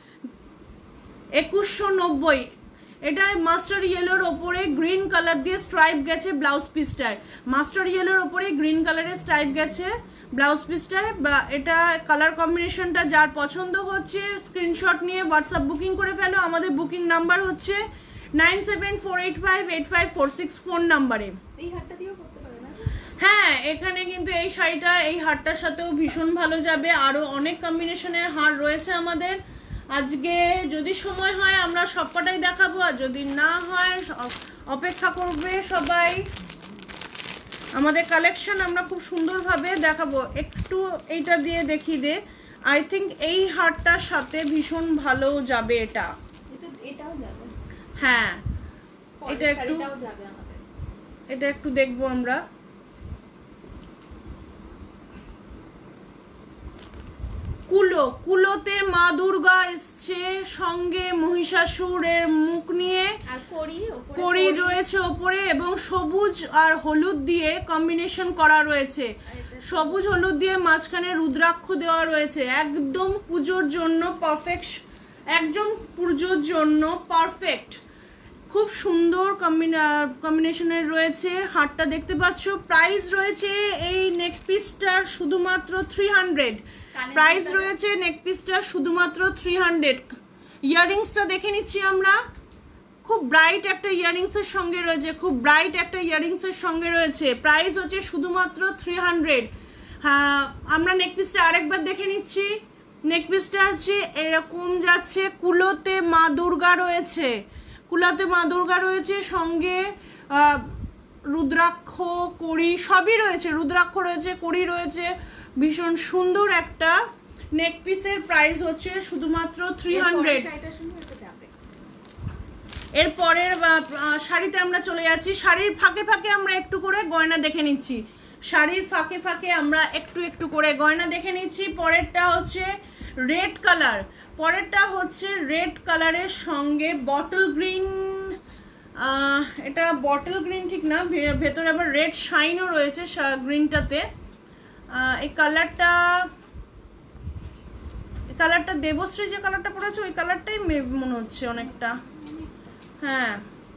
2190। এটা মাস্টার ইয়েলোর ওপরে গ্রিন কালার দিয়ে স্ট্রাইপ গেছে ব্লাউজ পিসটায়, মাস্টার ইয়েলোর ওপরে গ্রিন কালারের স্ট্রাইপ গেছে ব্লাউজ পিসটায়। বা এটা কালার কম্বিনেশনটা যার পছন্দ হচ্ছে স্ক্রিনশট নিয়ে হোয়াটসঅ্যাপ বুকিং করে ফেলো। আমাদের বুকিং নাম্বার হচ্ছে 9748585464 ফোন নাম্বারে। এই হারটা দিয়েও করতে পারে না? হ্যাঁ, এখানে কিন্তু এই শাড়িটা এই হারটার সাথেও ভীষণ ভালো যাবে। আরো অনেক কম্বিনেশনের হার রয়েছে আমাদের। আজকে যদি সময় হয় আমরা সবকটাই দেখাবো, আর যদি না হয় অপেক্ষা করবে সবাই। আমাদের কালেকশন আমরা খুব সুন্দরভাবে দেখাবো। একটু এইটা দিয়ে দেখিয়ে দে। আই থিঙ্ক এই হারটার সাথে ভীষণ ভালো যাবে এটা। এটাও যাবে, হ্যাঁ এটা একটু, যাবে আমাদের। এটা একটু দেখবো আমরা। কুলোতে মা দুর্গা এসছে, সঙ্গে মহিষাসুরের মুখ নিয়ে, আর কড়ি রয়েছে ওপরে, এবং সবুজ আর হলুদ দিয়ে কম্বিনেশন করা রয়েছে। সবুজ হলুদ দিয়ে মাঝখানে রুদ্রাক্ষ দেওয়া রয়েছে। একদম পুজোর জন্য পারফেক্ট, একদম পুজোর জন্য পারফেক্ট। খুব সুন্দর কম্বিনেশনের রয়েছে। হারটা দেখতে পাচ্ছ। প্রাইস রয়েছে এই নেক পিসটার শুধুমাত্র 300। প্রাইস রয়েছে নেক পিসটার শুধুমাত্র 300। ইয়াররিংসটা দেখে নিচ্ছি আমরা। খুব ব্রাইট একটা ইয়াররিংসের সঙ্গে রয়েছে, খুব ব্রাইট একটা ইয়াররিংসের সঙ্গে রয়েছে। প্রাইস হচ্ছে শুধুমাত্র 300। হ্যাঁ, আমরা নেক পিসটা আরেকবার দেখে নিচ্ছি। নেক পিসটা হচ্ছে এরকম যাচ্ছে। কুলোতে মা দুর্গা রয়েছে, কুলাতে মা দুর্গা রয়েছে, সঙ্গে রুদ্রাক্ষ, কড়ি সবই রয়েছে। রুদ্রাক্ষ রয়েছে, কড়ি রয়েছে। ভীষণ সুন্দর একটা নেক পিসের প্রাইস হচ্ছে শুধুমাত্র 300। এরপরের শাড়িতে আমরা চলে যাচ্ছি। শাড়ির ফাঁকে ফাঁকে আমরা একটু করে গয়না দেখে নিচ্ছি। শাড়ির ফাঁকে ফাঁকে আমরা একটু একটু করে গয়না দেখে নিচ্ছি। পরেরটা হচ্ছে রেড কালার। পরেরটা হচ্ছে রেড কালারের সঙ্গে বটল গ্রিন। এটা বটল গ্রিন ঠিক না, ভেতরে আবার রেড শাইনও রয়েছে গ্রিনটাতে। এই কালারটা দেবশ্রী যে কালারটা পড়েছে ওই কালারটাই মনে হচ্ছে অনেকটা। হ্যাঁ,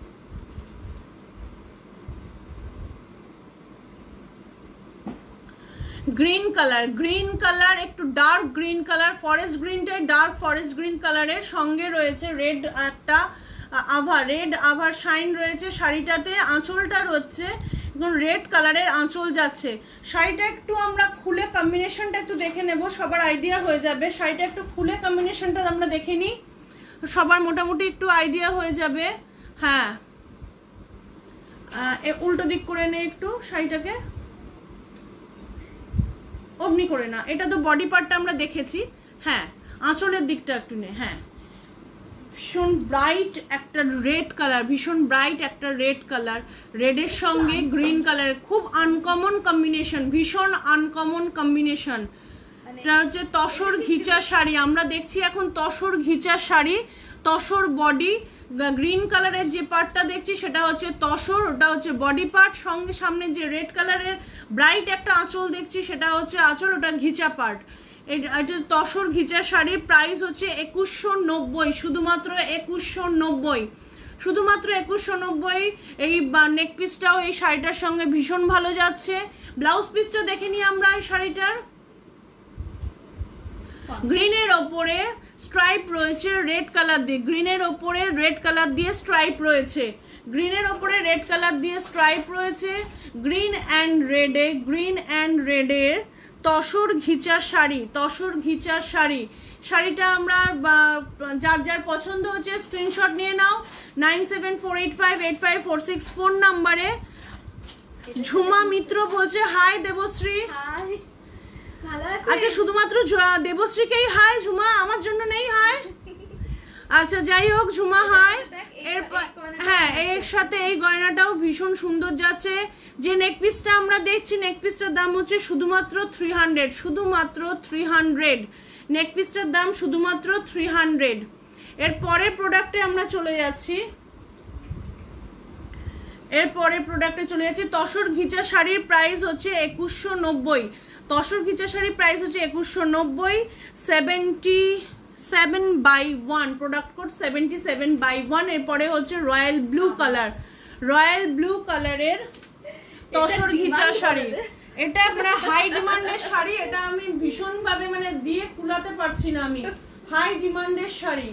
গ্রিন কালার, গ্রিন কালার, একটু ডার্ক গ্রিন কালার, ফরেস্ট গ্রিনটাই ডার্ক ফরেস্ট গ্রিন কালারের সঙ্গে রয়েছে রেড একটা আভা, রেড আভার শাইন রয়েছে শাড়িটাতে। আঁচলটা হচ্ছে রেড কালারের আঁচল যাচ্ছে। শাড়িটা একটু আমরা খুলে কম্বিনেশনটা একটু দেখে নেব, সবার আইডিয়া হয়ে যাবে। শাড়িটা একটু খুলে কম্বিনেশনটা আমরা দেখে নিই, সবার মোটামুটি একটু আইডিয়া হয়ে যাবে। হ্যাঁ, উল্টো দিক করে নে একটু শাড়িটাকে, অমনি করে না। এটা তো বডি পার্টটা আমরা দেখেছি। হ্যাঁ, আঁচলের দিকটা একটু নে। হ্যাঁ, ভীষণ ব্রাইট একটা রেড কালার, ভীষণ ব্রাইট একটা রেড কালার, রেডের সঙ্গে গ্রিন কালারের খুব আনকমন কম্বিনেশন, ভীষণ আনকমন কম্বিনেশন। এটা হচ্ছে তসর ঘিচা শাড়ি। আমরা দেখছি এখন তসর ঘিচা শাড়ি, তসর বডি। গ্রিন কালারের যে পার্টটা দেখছি সেটা হচ্ছে তসর, ওটা হচ্ছে বডি পার্ট। সঙ্গে সামনে যে রেড কালারের ব্রাইট একটা আঁচল দেখছি সেটা হচ্ছে আঁচল, ওটা ঘিচা পার্ট। এটা তসর ঘিচা শাড়ির প্রাইস হচ্ছে 2190, শুধুমাত্র 2190, শুধুমাত্র 2190। এই নেক পিসটাও এই শাড়িটার সঙ্গে ভীষণ ভালো যাচ্ছে। ব্লাউজ পিসটা দেখে নিই আমরা এই শাড়িটার। গ্রিনের ওপরে স্ট্রাইপ রয়েছে রেড কালার দিয়ে, গ্রিনের ওপরে রেড কালার দিয়ে স্ট্রাইপ রয়েছে, গ্রিনের ওপরে রেড কালার দিয়ে স্ট্রাইপ রয়েছে। গ্রিন অ্যান্ড রেডে, গ্রিন অ্যান্ড রেডের তসর ঘিচা শাড়ি, তসর ঘিচা শাড়ি। শাড়িটা আমরা যার যার পছন্দ হচ্ছে স্ক্রিনশট নিয়ে নাও। 9748585464 ফোন নাম্বারে। ঝুমা মিত্র বলছে হাই দেবশ্রী। আচ্ছা, শুধুমাত্র দেবশ্রীকেই হাই, ঝুমা আমার জন্য নেই হাই। আচ্ছা, যাই হোক, ঝুমা হাই। হ্যাঁ, এর সাথে এই গয়নাটাও ভীষণ সুন্দর যাচ্ছে। যে নেক পিসটা আমরা দেখছি, নেক পিসটার দাম হচ্ছে শুধুমাত্র 300, শুধুমাত্র 300। নেক পিসটার দাম শুধুমাত্র 300। এর পরের প্রোডাক্টে আমরা চলে যাচ্ছি। এরপরে প্রোডাক্টে চলে যাচ্ছি। তসর ঘিচা শাড়ির প্রাইস হচ্ছে 2190। তসর ঘিচা শাড়ির প্রাইস হচ্ছে 2190। 77/1 প্রোডাক্ট কোড 77/1। এরপরে হচ্ছে royal blue colour, royal blue কালারের তসর ঘিচা শাড়ি। এটা একটা হাই ডিমান্ডের শাড়ি। এটা আমি ভীষণভাবে মানে দিয়ে কুলাতে পারছি না আমি। হাই ডিমান্ডের শাড়ি,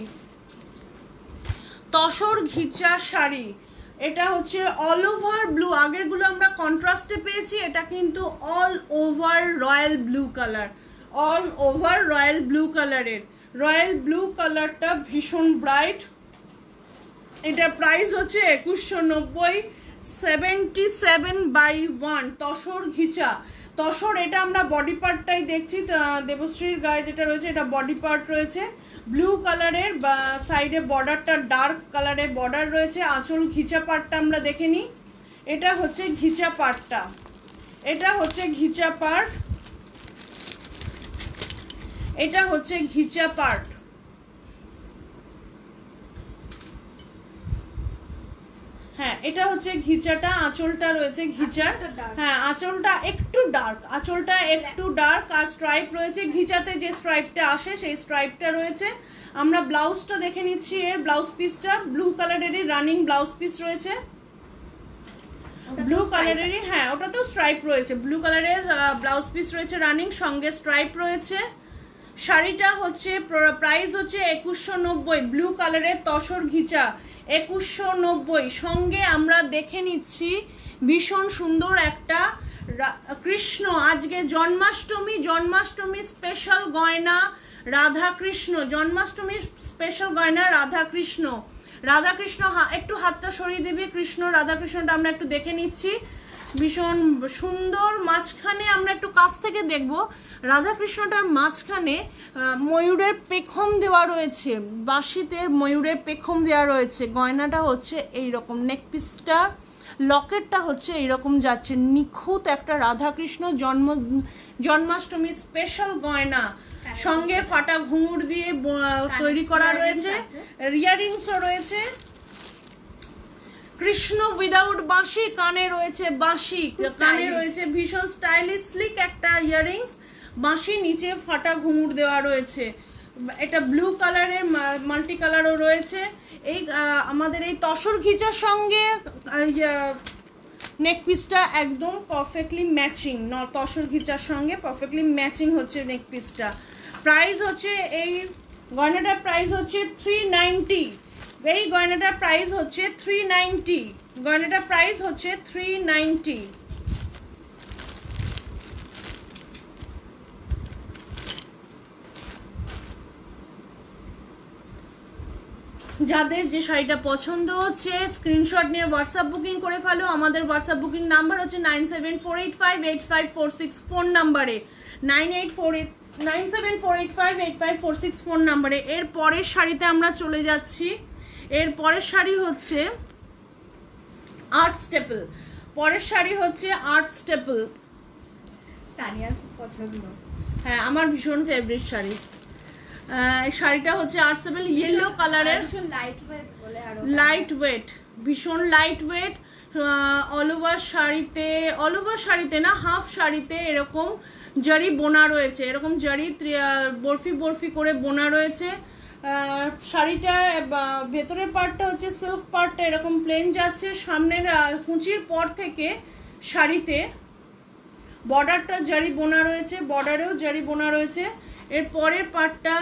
তসর ঘিচা শাড়ি। এটা হচ্ছে অল ওভার ব্লু। আগেরগুলো আমরা কন্ট্রাস্টে পেয়েছি, এটা কিন্তু all over royal blue colour, all over royal blue কালারের। রয়্যাল ব্লু কালারটা ভীষণ ব্রাইট। এটা প্রাইস হচ্ছে 2190। 77/1 তসর ঘিচা। তসর, এটা আমরা বডি পার্টটাই দেখছি। দেবশ্রীর গায়ে যেটা রয়েছে এটা বডি পার্ট রয়েছে ব্লু কালারের, সাইডে বর্ডারটা ডার্ক কালারের বর্ডার রয়েছে। আঁচল ঘিচা পার্টটা আমরা দেখে নিই। এটা হচ্ছে ঘিচা পার্টটা, এটা হচ্ছে ঘিচা পার্ট। এটা হচ্ছে ঘিচা পার্ট। হ্যাঁ এটা হচ্ছে ঘিচাটা, আঁচলটা রয়েছে ঘিচার। হ্যাঁ আঁচলটা একটু ডার্ক, আঁচলটা একটু ডার্ক, আর স্ট্রাইপ রয়েছে ঘিচাতে যে স্ট্রাইপটা আসে সেই স্ট্রাইপটা রয়েছে। আমরা ব্লাউজটা দেখে নিচ্ছি, এর ব্লাউজ পিসটা ব্লু কালারেরই রানিং ব্লাউজ পিস রয়েছে, ব্লু কালারেরই। হ্যাঁ ওটাতেও স্ট্রাইপ রয়েছে, ব্লু কালারের ব্লাউজ পিস রয়েছে রানিং, সঙ্গে স্ট্রাইপ রয়েছে। শাড়িটা হচ্ছে প্রাইস হচ্ছে 2190, ব্লু কালারের তসর ঘিচা 2190। সঙ্গে আমরা দেখে নিচ্ছি ভীষণ সুন্দর একটা কৃষ্ণ, আজকে জন্মাষ্টমী, জন্মাষ্টমী স্পেশাল গয়না রাধা কৃষ্ণ, জন্মাষ্টমীর স্পেশাল গয়না রাধা কৃষ্ণ। রাধা কৃষ্ণ একটু হাতটা সরিয়ে দেবে, কৃষ্ণ রাধা কৃষ্ণটা আমরা একটু দেখে নিচ্ছি, ভীষণ সুন্দর। মাঝখানে আমরা একটু কাছ থেকে দেখব, রাধাকৃষ্ণটার মাঝখানে ময়ূরের পেখম দেওয়া রয়েছে, বাঁশিতে ময়ূরের পেখম দেওয়া রয়েছে। গয়নাটা হচ্ছে এইরকম, নেকপিসটা লকেটটা হচ্ছে এইরকম যাচ্ছে, নিখুঁত একটা রাধাকৃষ্ণ জন্মাষ্টমী স্পেশাল গয়না। সঙ্গে ফাটা ঘুঙুর দিয়ে তৈরি করা রয়েছে, ইয়াররিংসও রয়েছে। কৃষ্ণ উইদাউট বাঁশি, কানে রয়েছে বাঁশি, কানে রয়েছে ভীষণ স্টাইলিশ স্লিক একটা ইয়াররিংস, বাঁশি, নিচে ফাটা ঘুঙুর দেওয়া রয়েছে। এটা ব্লু কালারের মাল্টি কালারও রয়েছে। এই আমাদের এই তসর ঘিচার সঙ্গে নেক পিসটা একদম পারফেক্টলি ম্যাচিং, তসর ঘিচার সঙ্গে পারফেক্টলি ম্যাচিং হচ্ছে নেক পিসটা। প্রাইস হচ্ছে এই গয়নাটার প্রাইস হচ্ছে 390, এই গয়নাটার প্রাইস হচ্ছে 390, গয়নাটার প্রাইস হচ্ছে 390। যাদের যে শাড়িটা পছন্দ হচ্ছে স্ক্রিনশট নিয়ে হোয়াটসঅ্যাপ বুকিং করে ফেলো। আমাদের হোয়াটসঅ্যাপ বুকিং নাম্বার হচ্ছে 9748585546 ফোন নাম্বারে, 9748585546 ফোন নাম্বারে। এর পরের শাড়িতে আমরা চলে যাচ্ছি। এর পরের শাড়ি হচ্ছে আর্ট স্টেপল, পরের শাড়ি হচ্ছে আর্ট স্টেপল। তানিয়ার পছন্দ, হ্যাঁ আমার ভীষণ ফেভারিট শাড়ি। শাড়িটা হচ্ছে আর্ট স্টেপল, ইয়েলো কালারের, লাইট ওয়েট, ভীষণ লাইট ওয়েট। অল ওভার শাড়িতে, অল ওভার শাড়িতে না, হাফ শাড়িতে এরকম জারি বোনা রয়েছে, এরকম জারি বরফি বরফি করে বোনা রয়েছে। শাড়িটার ভেতরের পার্টটা হচ্ছে সিল্ক পার্টটা এরকম প্লেন যাচ্ছে, সামনের কুঁচির পর থেকে শাড়িতে বর্ডারটা জারি বোনা রয়েছে, বর্ডারেও জারি বোনা রয়েছে। এর পরের পার্টটা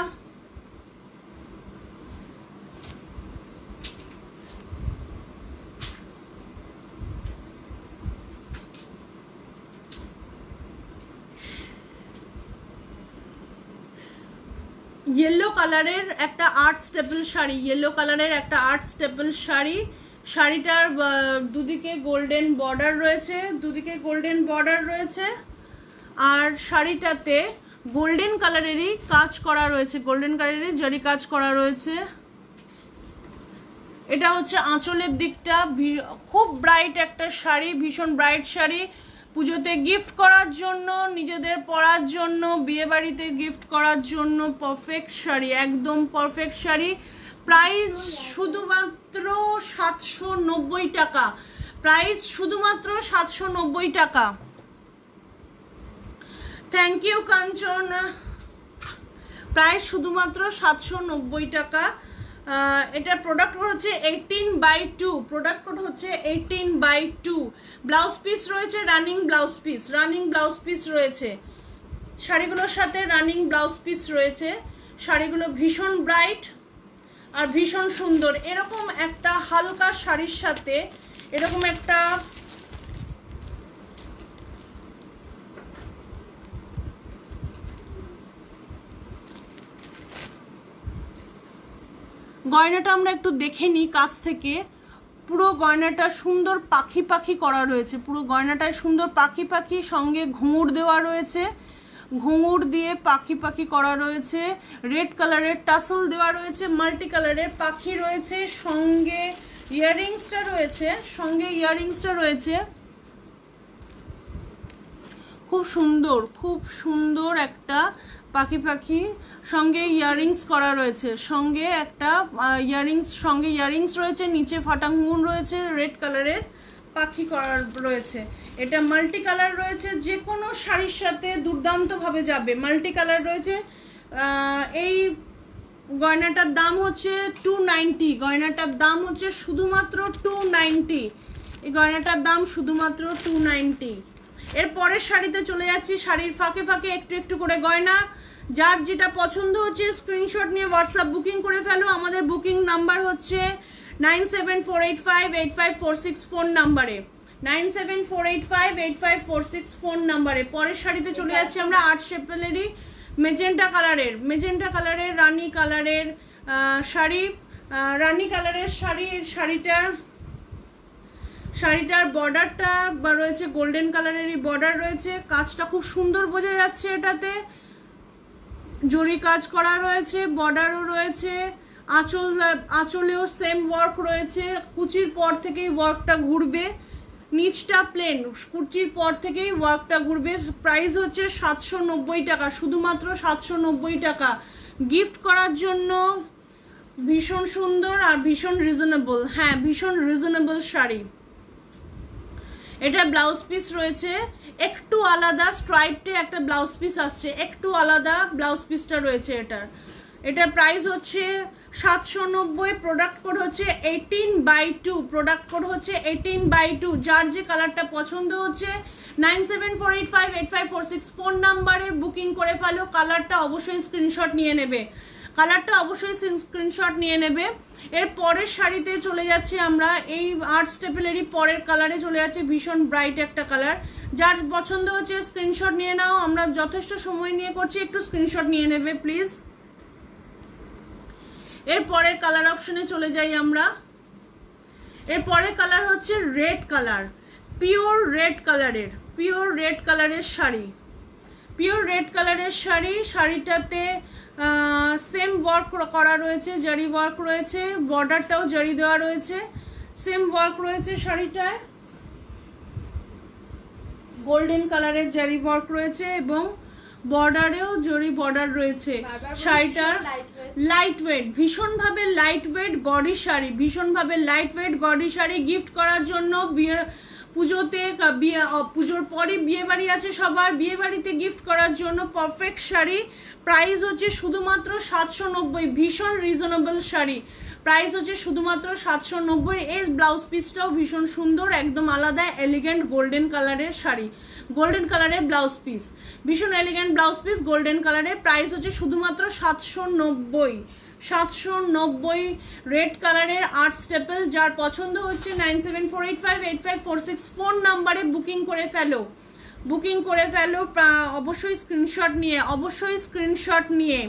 ইয়েলো কালারের একটা আর্ট স্টেপল শাড়ি, ইয়েলো কালারের একটা আর্ট স্টেপল শাড়ি। শাড়িটার দুদিকে গোল্ডেন বর্ডার রয়েছে, দুদিকে গোল্ডেন বর্ডার রয়েছে, আর শাড়িটাতে গোল্ডেন কালারেরই কাজ করা রয়েছে, গোল্ডেন কালারেরই জারি কাজ করা রয়েছে। এটা হচ্ছে আঁচলের দিকটা, খুব ব্রাইট একটা শাড়ি, ভীষণ ব্রাইট শাড়ি। পুজোতে গিফট করার জন্য, নিজেদের পরার জন্য, বিয়ে বাড়িতে গিফট করার জন্য পারফেক্ট শাড়ি, একদম পারফেক্ট শাড়ি। প্রাইস শুধুমাত্র 790 টাকা, প্রাইস শুধুমাত্র 790 টাকা। Thank you Kanchan. প্রাইস শুধুমাত্র 790 টাকা। এটার প্রোডাক্ট কোড হচ্ছে 18/2, প্রোডাক্ট কোড হচ্ছে 18/2। ব্লাউজ পিস রয়েছে running blouse piece, running blouse piece রয়েছে শাড়িগুলোর সাথে, রানিং ব্লাউজ পিস রয়েছে। শাড়িগুলো ভীষণ ব্রাইট আর ভীষণ সুন্দর। এরকম একটা হালকা শাড়ির সাথে এরকম একটা গয়নাটা আমরা একটু দেখে নিই কাছ থেকে। পুরো গয়নাটা সুন্দর পাখি পাখি করা রয়েছে, পুরো গয়নাটায় সুন্দর পাখি পাখি, সঙ্গে ঘুঙুর দেওয়া রয়েছে, ঘুঙুর দিয়ে পাখি পাখি করা রয়েছে, রেড কালারের টাসেল দেওয়া রয়েছে, মাল্টি কালারের পাখি রয়েছে, সঙ্গে ইয়াররিংসটা রয়েছে, সঙ্গে ইয়াররিংসটা রয়েছে। খুব সুন্দর, খুব সুন্দর একটা পাখি পাখি সঙ্গে ইয়াররিংস করা রয়েছে, সঙ্গে একটা ইয়াররিংস রয়েছে, নিচে ফাটাঙ্গুন রয়েছে, রেড কালারের পাখি করা রয়েছে। এটা মাল্টি কালার রয়েছে, যে কোনো শাড়ির সাথে দুর্দান্তভাবে যাবে। মাল্টি কালার রয়েছে। এই গয়নাটার দাম হচ্ছে 290। গয়নাটার দাম হচ্ছে শুধুমাত্র 290। এই গয়নাটার দাম শুধুমাত্র 290। এর পরের শাড়িতে চলে যাচ্ছি। শাড়ির ফাঁকে ফাঁকে একটু একটু করে গয়না। যার যেটা পছন্দ হচ্ছে স্ক্রিনশট নিয়ে হোয়াটসঅ্যাপ বুকিং করে ফেলো। আমাদের বুকিং নাম্বার হচ্ছে 9748585446 ফোন নাম্বারে, 9748585446 ফোন নাম্বারে। পরের শাড়িতে চলে যাচ্ছি আমরা আর্ট শেপেলেরই মেজেন্টা কালারের রানী কালারের শাড়ি। রানী কালারের শাড়িটার বর্ডারটা রয়েছে গোল্ডেন কালারেরই বর্ডার রয়েছে। কাজটা খুব সুন্দর বোঝা যাচ্ছে, এটাতে জরি কাজ করা রয়েছে, বর্ডারও রয়েছে, আঁচলেও সেম ওয়ার্ক রয়েছে। কুচির পর থেকেই ওয়ার্কটা ঘুরবে, নিচটা প্লেন, কুচির পর থেকেই ওয়ার্কটা ঘুরবে। প্রাইস হচ্ছে 790 টাকা, শুধুমাত্র 790 টাকা। গিফট করার জন্য ভীষণ সুন্দর আর ভীষণ রিজনেবল। হ্যাঁ, ভীষণ রিজনেবল শাড়ি। এটা ব্লাউজ পিস রয়েছে একটু আলাদা, স্ট্রাইপটে একটা ব্লাউজ পিস আসছে, একটু আলাদা ব্লাউজ পিসটা রয়েছে এটার প্রাইস হচ্ছে 790। প্রোডাক্ট কোড হচ্ছে 18/2। প্রোডাক্ট কোড হচ্ছে 18/2। যার যে কালারটা পছন্দ হচ্ছে 9748585446 ফোন নাম্বারে বুকিং করে ফেলো। কালারটা অবশ্যই স্ক্রিনশট নিয়ে নেবে। এর পরের শাড়িতে চলে যাচ্ছে আমরা। এই আর্ট স্টেপেলেরই পরের কালারে চলে যাচ্ছে, ভীষণ ব্রাইট একটা কালার। যার পছন্দ হচ্ছে স্ক্রিনশট নিয়ে নাও। আমরা যথেষ্ট সময় নিয়ে করছি, একটু স্ক্রিনশট নিয়ে নেবে প্লিজ। এর পরের কালার অপশনে চলে যাই আমরা। এর পরের কালার হচ্ছে রেড কালার, পিওর রেড কালারের শাড়ি। শাড়িটাতে সেম ওয়ার্ক করা রয়েছে, জারি ওয়ার্ক রয়েছে, বর্ডারটাও জারি দেওয়া রয়েছে, সেম ওয়ার্ক রয়েছে। শাড়িটায় গোল্ডেন কালারের জারি ওয়ার্ক রয়েছে এবং বর্ডারেও জরি বর্ডার রয়েছে। শাড়িটার লাইট ওয়েট, ভীষণভাবে light weight gaudy sari. Gift করার জন্য পুজোতে, পুজোর পরে বিয়ে বাড়ি আছে সবার, বিয়ে বাড়িতে গিফট করার জন্য পারফেক্ট শাড়ি। প্রাইস হচ্ছে শুধুমাত্র 790। ভীষণ রিজনেবল শাড়ি, প্রাইস হচ্ছে শুধুমাত্র 790। এই ব্লাউজ পিসটাও ভীষণ সুন্দর, একদম আলাদা এলিগেন্ট গোল্ডেন কালারের শাড়ি, গোল্ডেন কালারের ব্লাউজ পিস, ভীষণ এলিগেন্ট ব্লাউজ পিস গোল্ডেন কালারের। প্রাইস হচ্ছে শুধুমাত্র 790। রেড কালারের আর্ট স্টেপল। যার পছন্দ হচ্ছে 9748585446 ফোন নাম্বারে বুকিং করে ফেলো। অবশ্যই স্ক্রিনশট নিয়ে।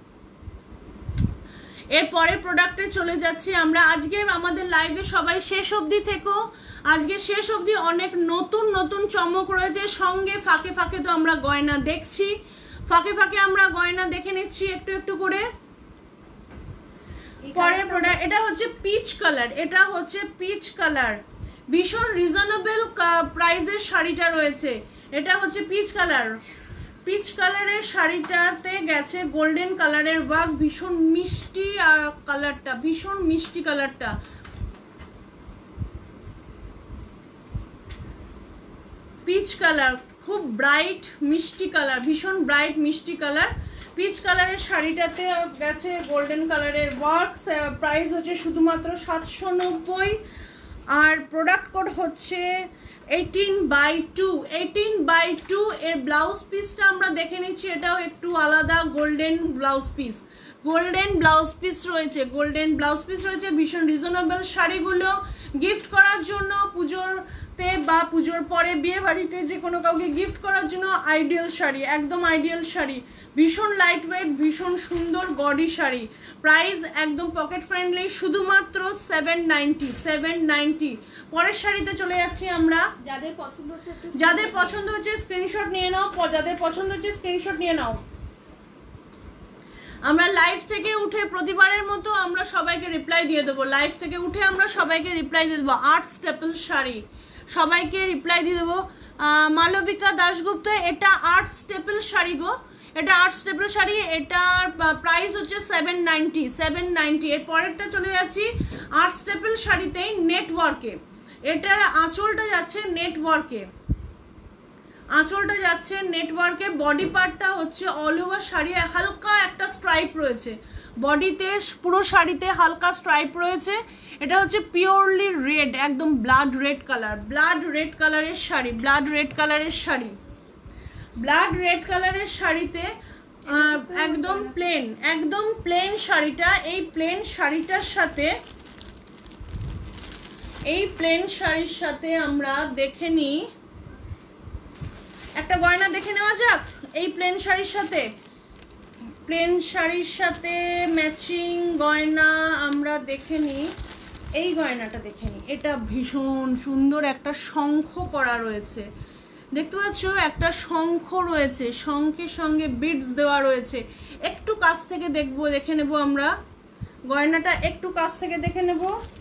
এরপরে প্রোডাক্টে চলে যাচ্ছি আমরা। আজকে আমাদের লাইভে সবাই শেষ অবধি থেকো। আজকে শেষ অবধি অনেক নতুন চমক রয়েছে। সঙ্গে ফাঁকে ফাঁকে তো আমরা গয়না দেখছি, আমরা গয়না দেখে নিচ্ছি একটু করে। পরের প্রোডাক্ট এটা হচ্ছে পিচ কালার, ভীষণ রিজনেবল প্রাইসের শাড়িটা রয়েছে। এটা হচ্ছে পিচ কালারের শাড়িটাতে গেছে গোল্ডেন কালারের ওয়ার্ক, ভীষণ মিষ্টি কালারটা, পিচ কালার, খুব ব্রাইট মিষ্টি কালার, ভীষণ ব্রাইট মিষ্টি কালার। পিচ কালারের শাড়িটাতে গেছে গোল্ডেন কালারের ওয়ার্ক। প্রাইস হচ্ছে শুধুমাত্র 790। আর প্রোডাক্ট কোড হচ্ছে 18/2। এর ব্লাউজ পিসটা আমরা দেখে নিচ্ছি, এটাও একটু আলাদা, গোল্ডেন ব্লাউজ পিস রয়েছে, ভীষণ রিজনেবল। শাড়িগুলো গিফট করার জন্য পুজোতে বা পুজোর পরে বিয়ে বাড়িতে যে কোনো কাউকে গিফট করার জন্য আইডিয়াল শাড়ি, একদম আইডিয়াল শাড়ি, ভীষণ লাইট ওয়েট, ভীষণ সুন্দর গডি শাড়ি। প্রাইস একদম পকেট ফ্রেন্ডলি, শুধুমাত্র 790। পরের শাড়িতে চলে যাচ্ছি আমরা। যাদের পছন্দ হচ্ছে স্ক্রিনশট নিয়ে নাও। আমরা লাইভ থেকে উঠে প্রতিবারের মতো আমরা সবাইকে রিপ্লাই দিয়ে দেবো। আর্ট স্টেপল শাড়ি সবাইকে রিপ্লাই দিয়ে দেবো। মালবিকা দাশগুপ্ত, এটা আর্ট স্টেপল শাড়ি গো, এটা আর্ট স্টেপল শাড়ি, এটার প্রাইস হচ্ছে 790। এর পরেরটা চলে যাচ্ছি আর্ট স্টেপল শাড়িতেই নেটওয়ার্কে। এটার আঁচলটা যাচ্ছে নেটওয়ার্কে, আঁচলটা যাচ্ছে নেটওয়ার্কে। বডি পার্টটা হচ্ছে অল ওভার শাড়ি হালকা একটা স্ট্রাইপ রয়েছে, বডিতে পুরো শাড়িতে হালকা স্ট্রাইপ রয়েছে। এটা হচ্ছে পিওরলি রেড, একদম blood red colour, blood red কালারের শাড়ি, ব্লাড রেড কালারের শাড়ি, ব্লাড রেড কালারের শাড়িতে একদম প্লেন, একদম প্লেন শাড়িটা। এই প্লেন শাড়িটার সাথে, এই প্লেন শাড়ির সাথে আমরা দেখে নিই একটা গয়না দেখে নেওয়া যাক। এই প্লেন শাড়ির সাথে, প্লেন শাড়ির সাথে ম্যাচিং গয়না আমরা দেখে নিই। এই গয়নাটা দেখে নিই, এটা ভীষণ সুন্দর একটা শঙ্খ করা রয়েছে, দেখতে পাচ্ছ একটা শঙ্খ রয়েছে, শঙ্খের সঙ্গে বিডস দেওয়া রয়েছে। একটু কাছ থেকে দেখবো, দেখে নেব আমরা গয়নাটা, একটু কাছ থেকে দেখে নেব।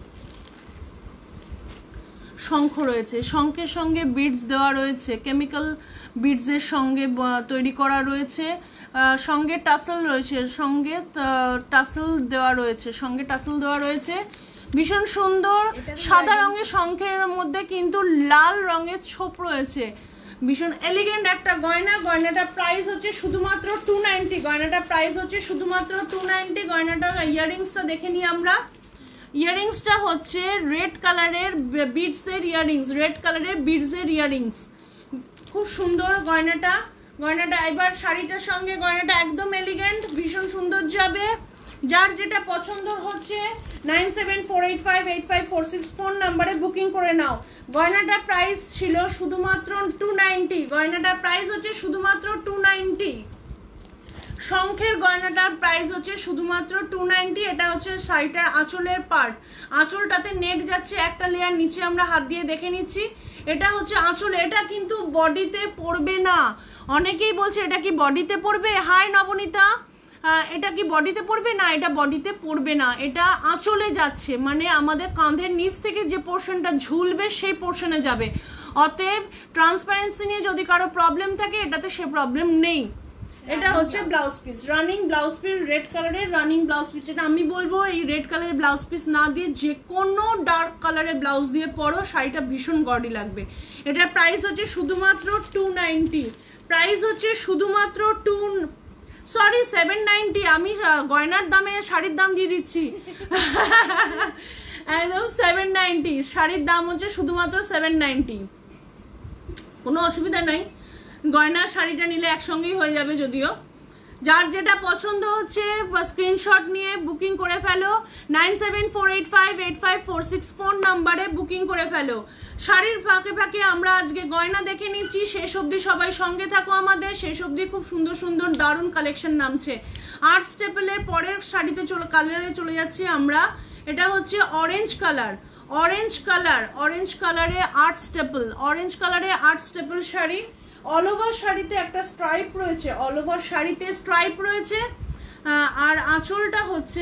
শঙ্খ রয়েছে, শঙ্খের সঙ্গে বিডস দেওয়া রয়েছে, কেমিক্যাল বিডসের সঙ্গে তৈরি করা রয়েছে, সঙ্গে টাসেল রয়েছে, সঙ্গে টাসেল দেওয়া রয়েছে, সঙ্গে টাসেল দেওয়া রয়েছে। ভীষণ সুন্দর সাদা রঙের শঙ্খের মধ্যে কিন্তু লাল রঙের ছোপ রয়েছে, ভীষণ এলিগেন্ট একটা গয়না। গয়নাটার প্রাইস হচ্ছে শুধুমাত্র 290, গয়নাটার প্রাইস হচ্ছে শুধুমাত্র 290। গয়নাটার ইয়াররিংসটা দেখে নিই আমরা। ইয়াররিংসটা হচ্ছে রেড কালারের বিডসের ইয়াররিংস, রেড কালারের বিডসের ইয়াররিংস, খুব সুন্দর গয়নাটা। গয়নাটা এবার শাড়িটার সঙ্গে গয়নাটা একদম এলিগেন্ট, ভীষণ সুন্দর যাবে। যার যেটা পছন্দ হচ্ছে 9748585464 ফোন নাম্বারে বুকিং করে নাও। গয়নাটার প্রাইস ছিল শুধুমাত্র 290, গয়নাটার প্রাইস হচ্ছে শুধুমাত্র 290। শঙ্খের গয়নাটার প্রাইস হচ্ছে শুধুমাত্র 290। এটা হচ্ছে শাড়িটার আঁচলের পার্ট, আঁচলটাতে নেট যাচ্ছে একটা লেয়ার নিচে, আমরা হাত দিয়ে দেখে নিচ্ছি। এটা হচ্ছে আঁচলে, এটা কিন্তু বডিতে পড়বে না। অনেকেই বলছে এটা কি বডিতে পড়বে। হাই নবনীতা, এটা কি বডিতে পড়বে? না, এটা বডিতে পড়বে না, এটা আঁচলে যাচ্ছে, মানে আমাদের কাঁধের নিচ থেকে যে পোর্শনটা ঝুলবে সেই পোর্শনে যাবে। অতএব ট্রান্সপারেন্সি নিয়ে যদি কারো প্রবলেম থাকে, এটাতে সে প্রবলেম নেই। এটা হচ্ছে blouse piece, running blouse piece, red কালারের রানিং ব্লাউজ পিস। এটা আমি বলবো এই রেড কালারের ব্লাউজ পিস না দিয়ে যে কোনো ডার্ক কালারের ব্লাউজ দিয়ে পরো, শাড়িটা ভীষণ গর্ডি লাগবে। এটার প্রাইস হচ্ছে শুধুমাত্র 290, প্রাইস হচ্ছে শুধুমাত্র 790। আমি গয়নার দামে শাড়ির দাম দিয়ে দিচ্ছি একদম 790, শাড়ির দাম হচ্ছে শুধুমাত্র 790, কোনো অসুবিধা নাই। গয়নার শাড়িটা নিলে একসঙ্গেই হয়ে যাবে। যদিও যার যেটা পছন্দ হচ্ছে স্ক্রিনশট নিয়ে বুকিং করে ফেলো, 9748585464 ফোন নাম্বারে বুকিং করে ফেলো। শাড়ির ফাঁকে ফাঁকে আমরা আজকে গয়না দেখে নিচ্ছি, শেষ অবধি সবাই সঙ্গে থাকো আমাদের, শেষ অবধি খুব সুন্দর সুন্দর দারুণ কালেকশন নামছে। আর্ট স্টেপলের পরের শাড়িতে কালারে চলে যাচ্ছি আমরা। এটা হচ্ছে orange colour, orange colour, orange কালারে আর্ট স্টেপল, অরেঞ্জ কালারে art staple sari. All over শাড়িতে একটা স্ট্রাইপ রয়েছে, অল ওভার শাড়িতে স্ট্রাইপ রয়েছে। আর আঁচলটা হচ্ছে,